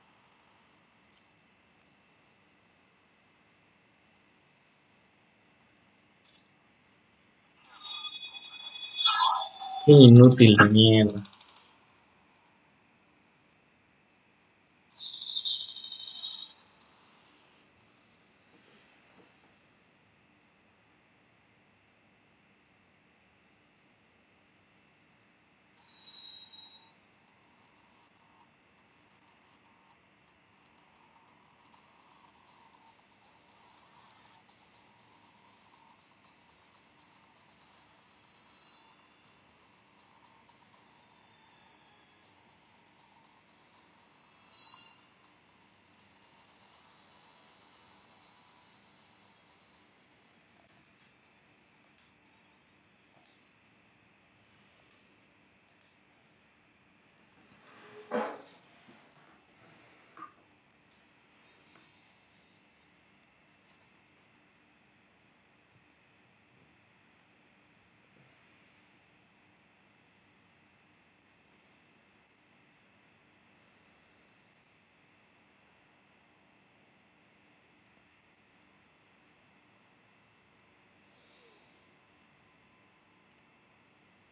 Qué inútil de mierda.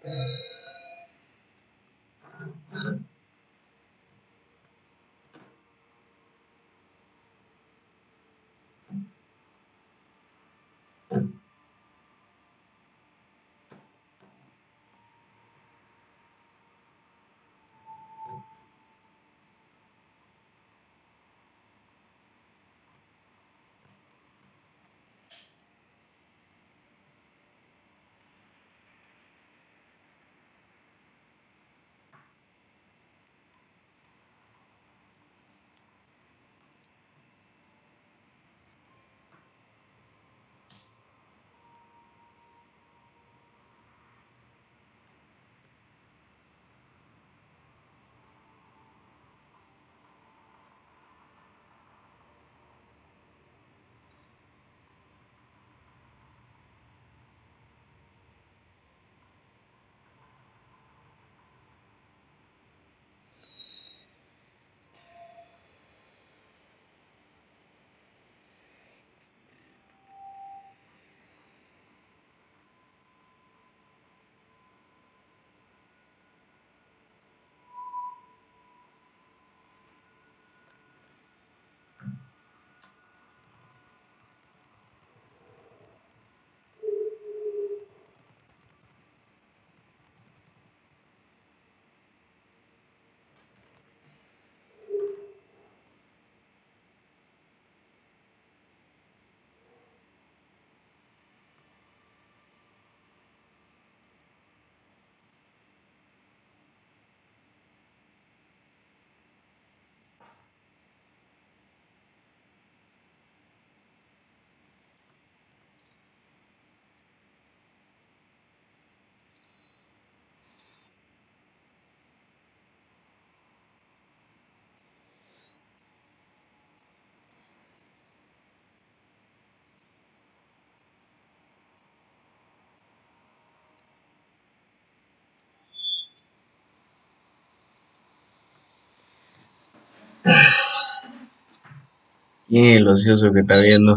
¿Quién es el ocioso que está viendo?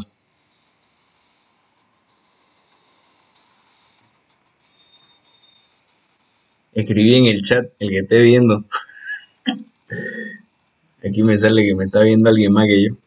Escribí en el chat el que esté viendo. Aquí me sale que me está viendo alguien más que yo.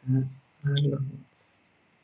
a los Nets.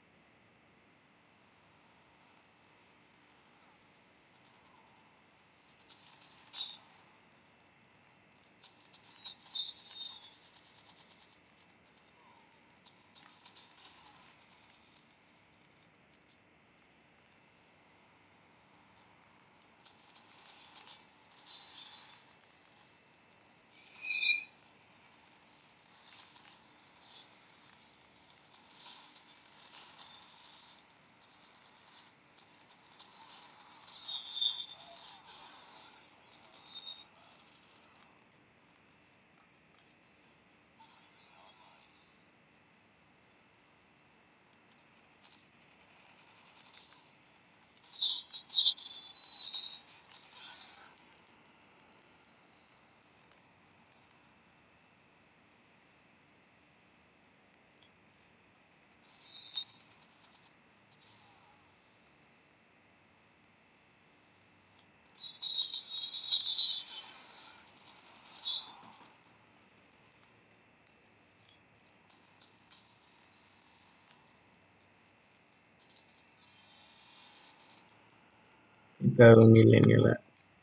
Chicago Millennial.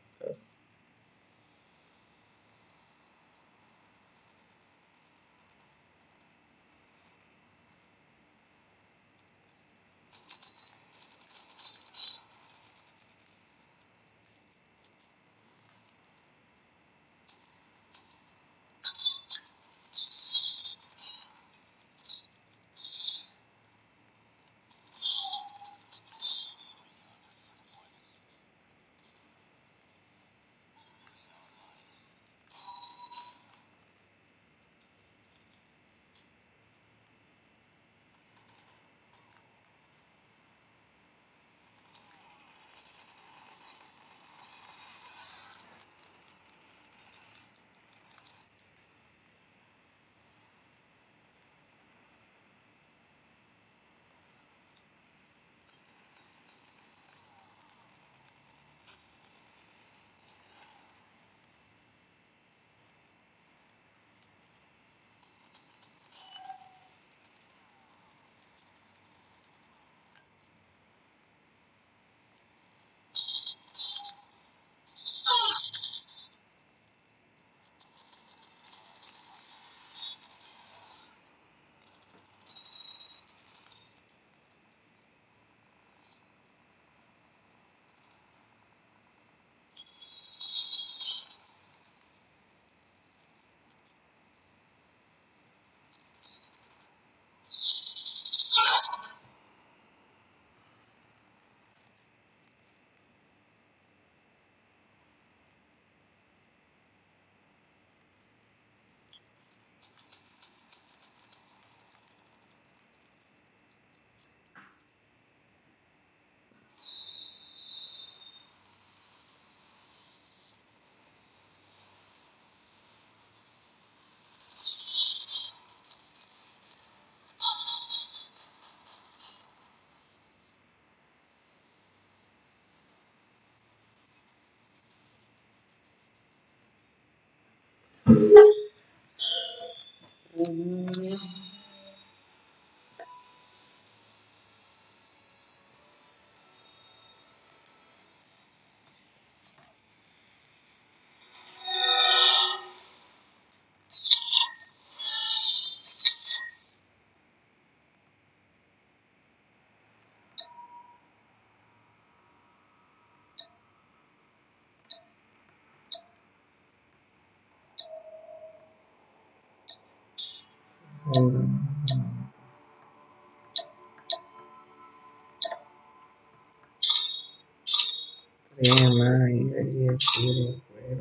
Crema y de puro cuero.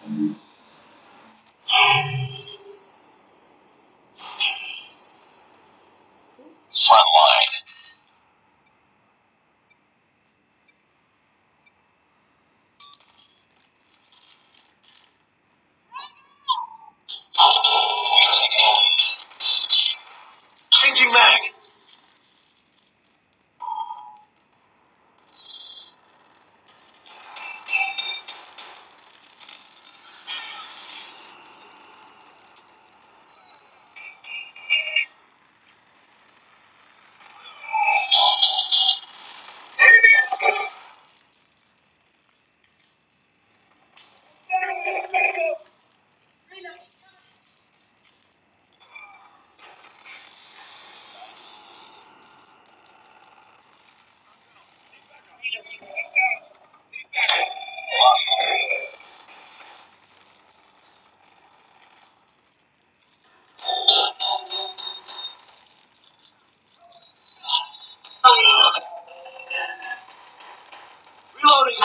Front line. We've taken the lead. Changing mag. Lost the lead. Reloading.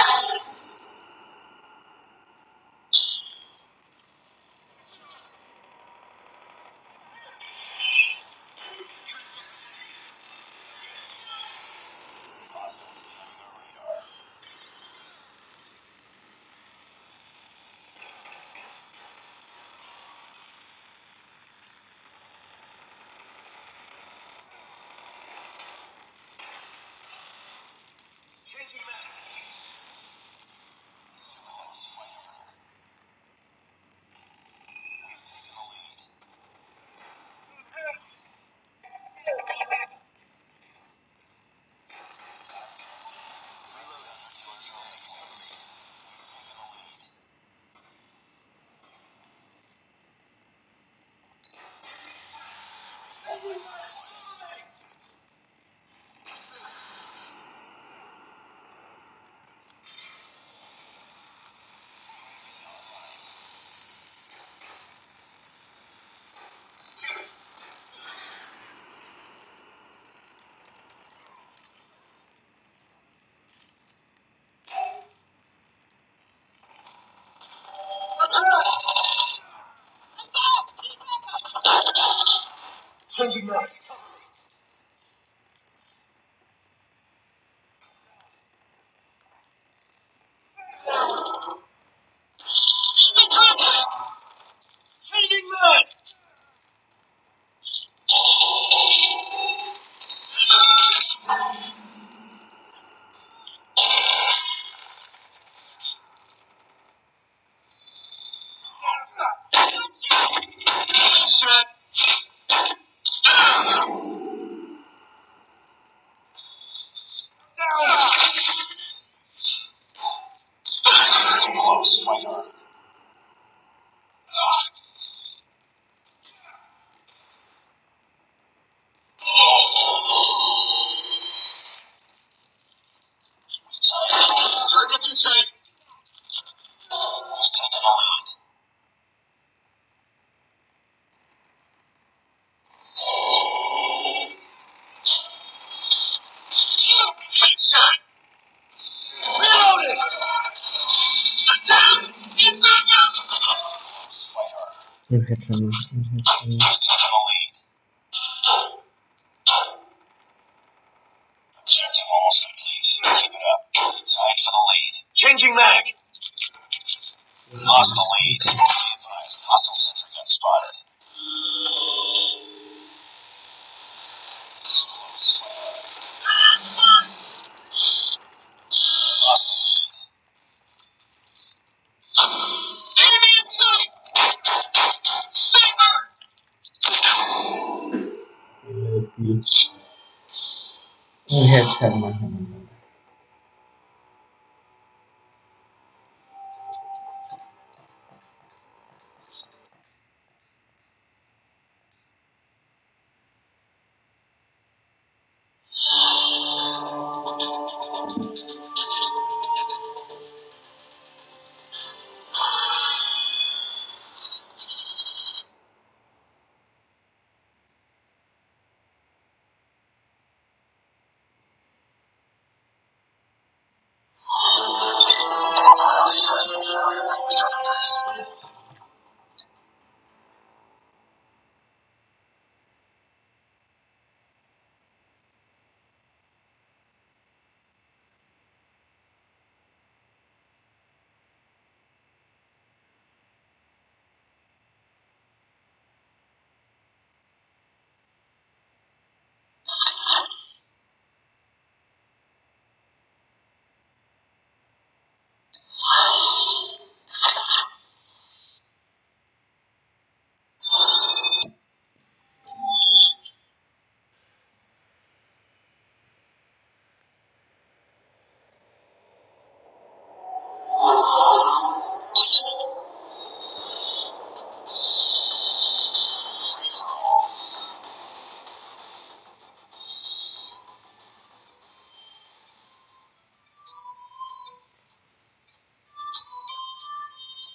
Changing mag. We've taken the lead. Changing mag. Changing mag. Shot. It's too close. Fight harder. Targets in sight. We've taken the lead. Headshot. Reloading. Down. In back up. Fight harder. Un headshot más, un headshot We've más. taken the lead. Objective almost complete. Keep it up. Tied for the lead. Changing mag. Lost the lead. Be advised. Hostile sentry gun spotted. This is close. Fight harder. Lost the lead. Enemy in sight. Sniper. Un headshot más. No me falta.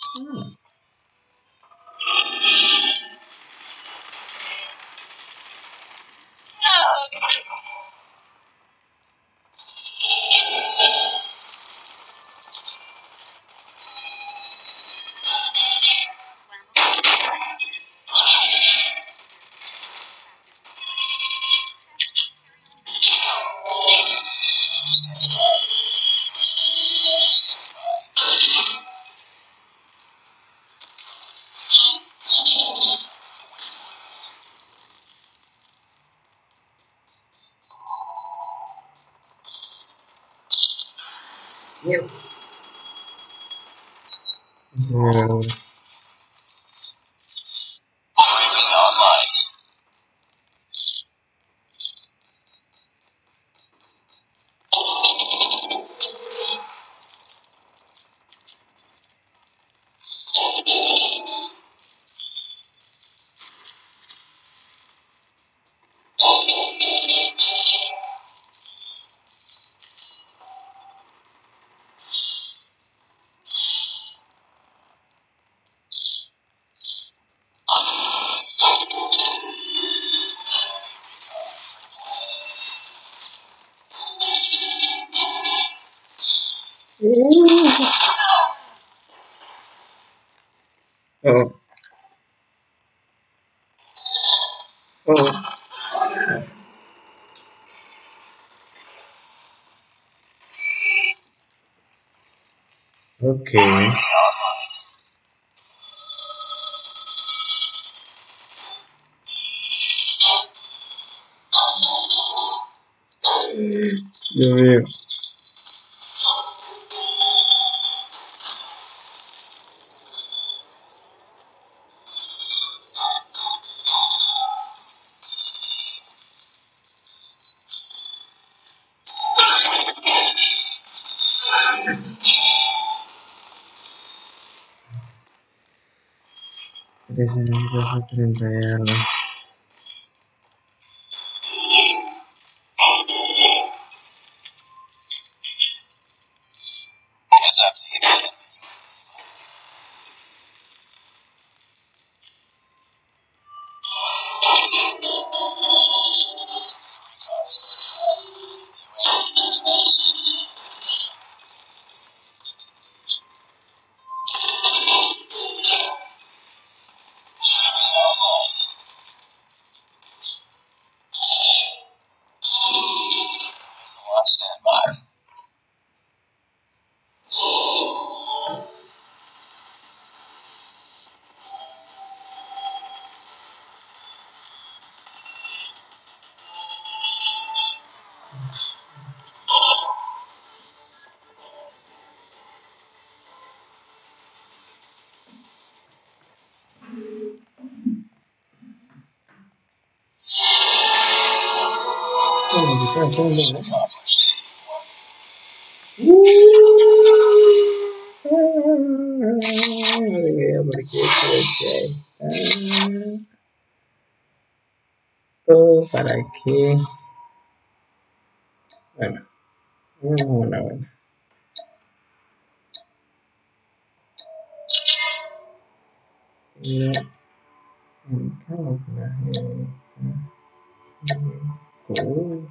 Hmm. Yep. Yeah. Online. Oh, oh, okay. Dios mío. trescientos treinta y algo. Heads up to the enemy. On standby. Mission accomplished. Todo para que, bueno, una buena, buena. No, entramos en la gente. Oh.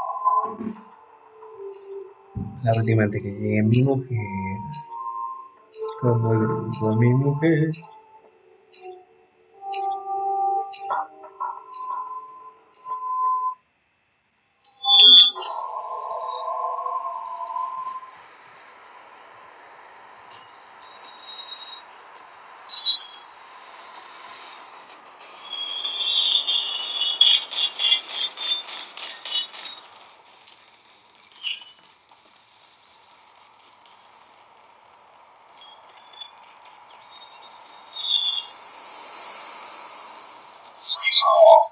La última antes que llegue mi mujer. Como le digo a mi mujer. Free for all.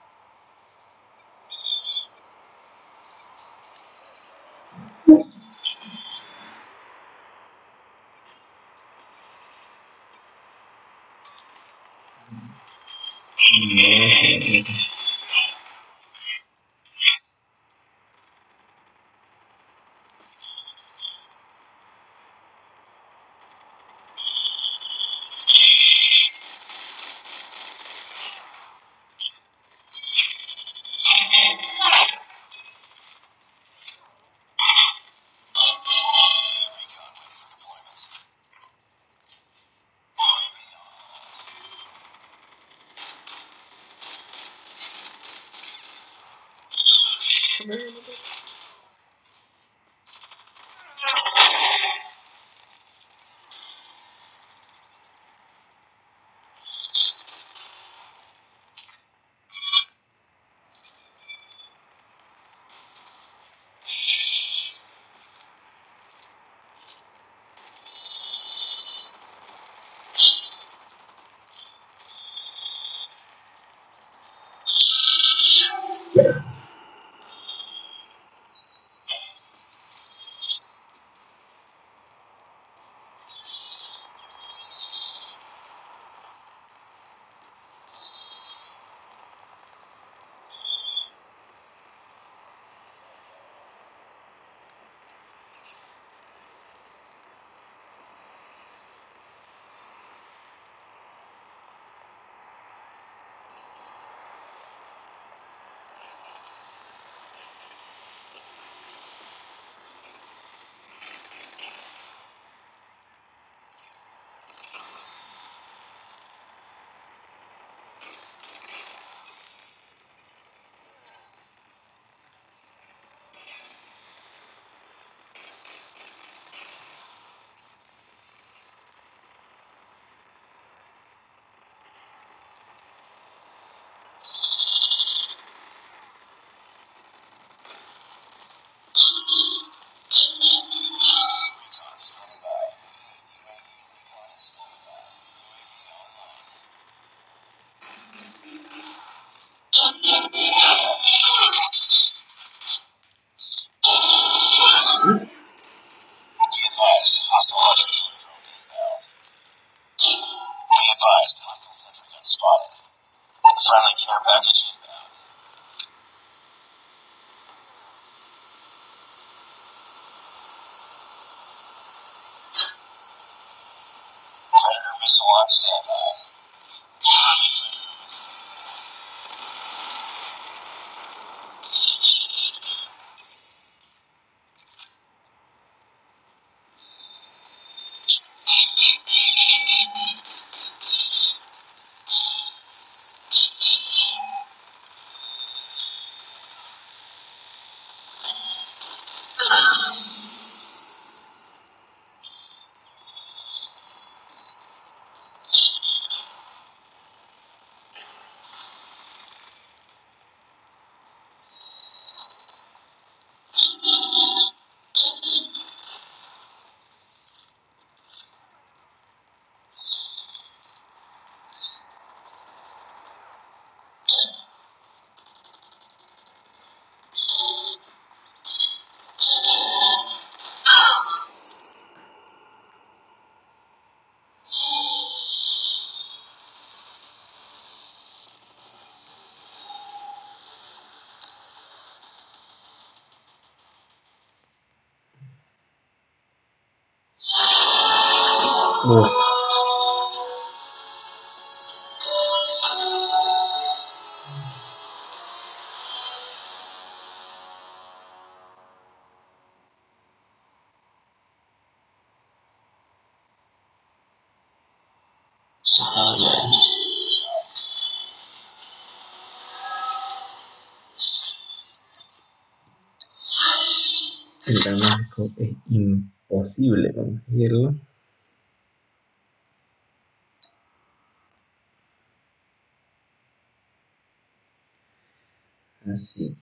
Be advised, hostile hunter killer drone inbound. Be advised, hostile sentry gun spotted. Friendly care package inbound. Predator missile on standby. Friendly Predator missile. Uf. El Damasco es imposible conseguirlo. Así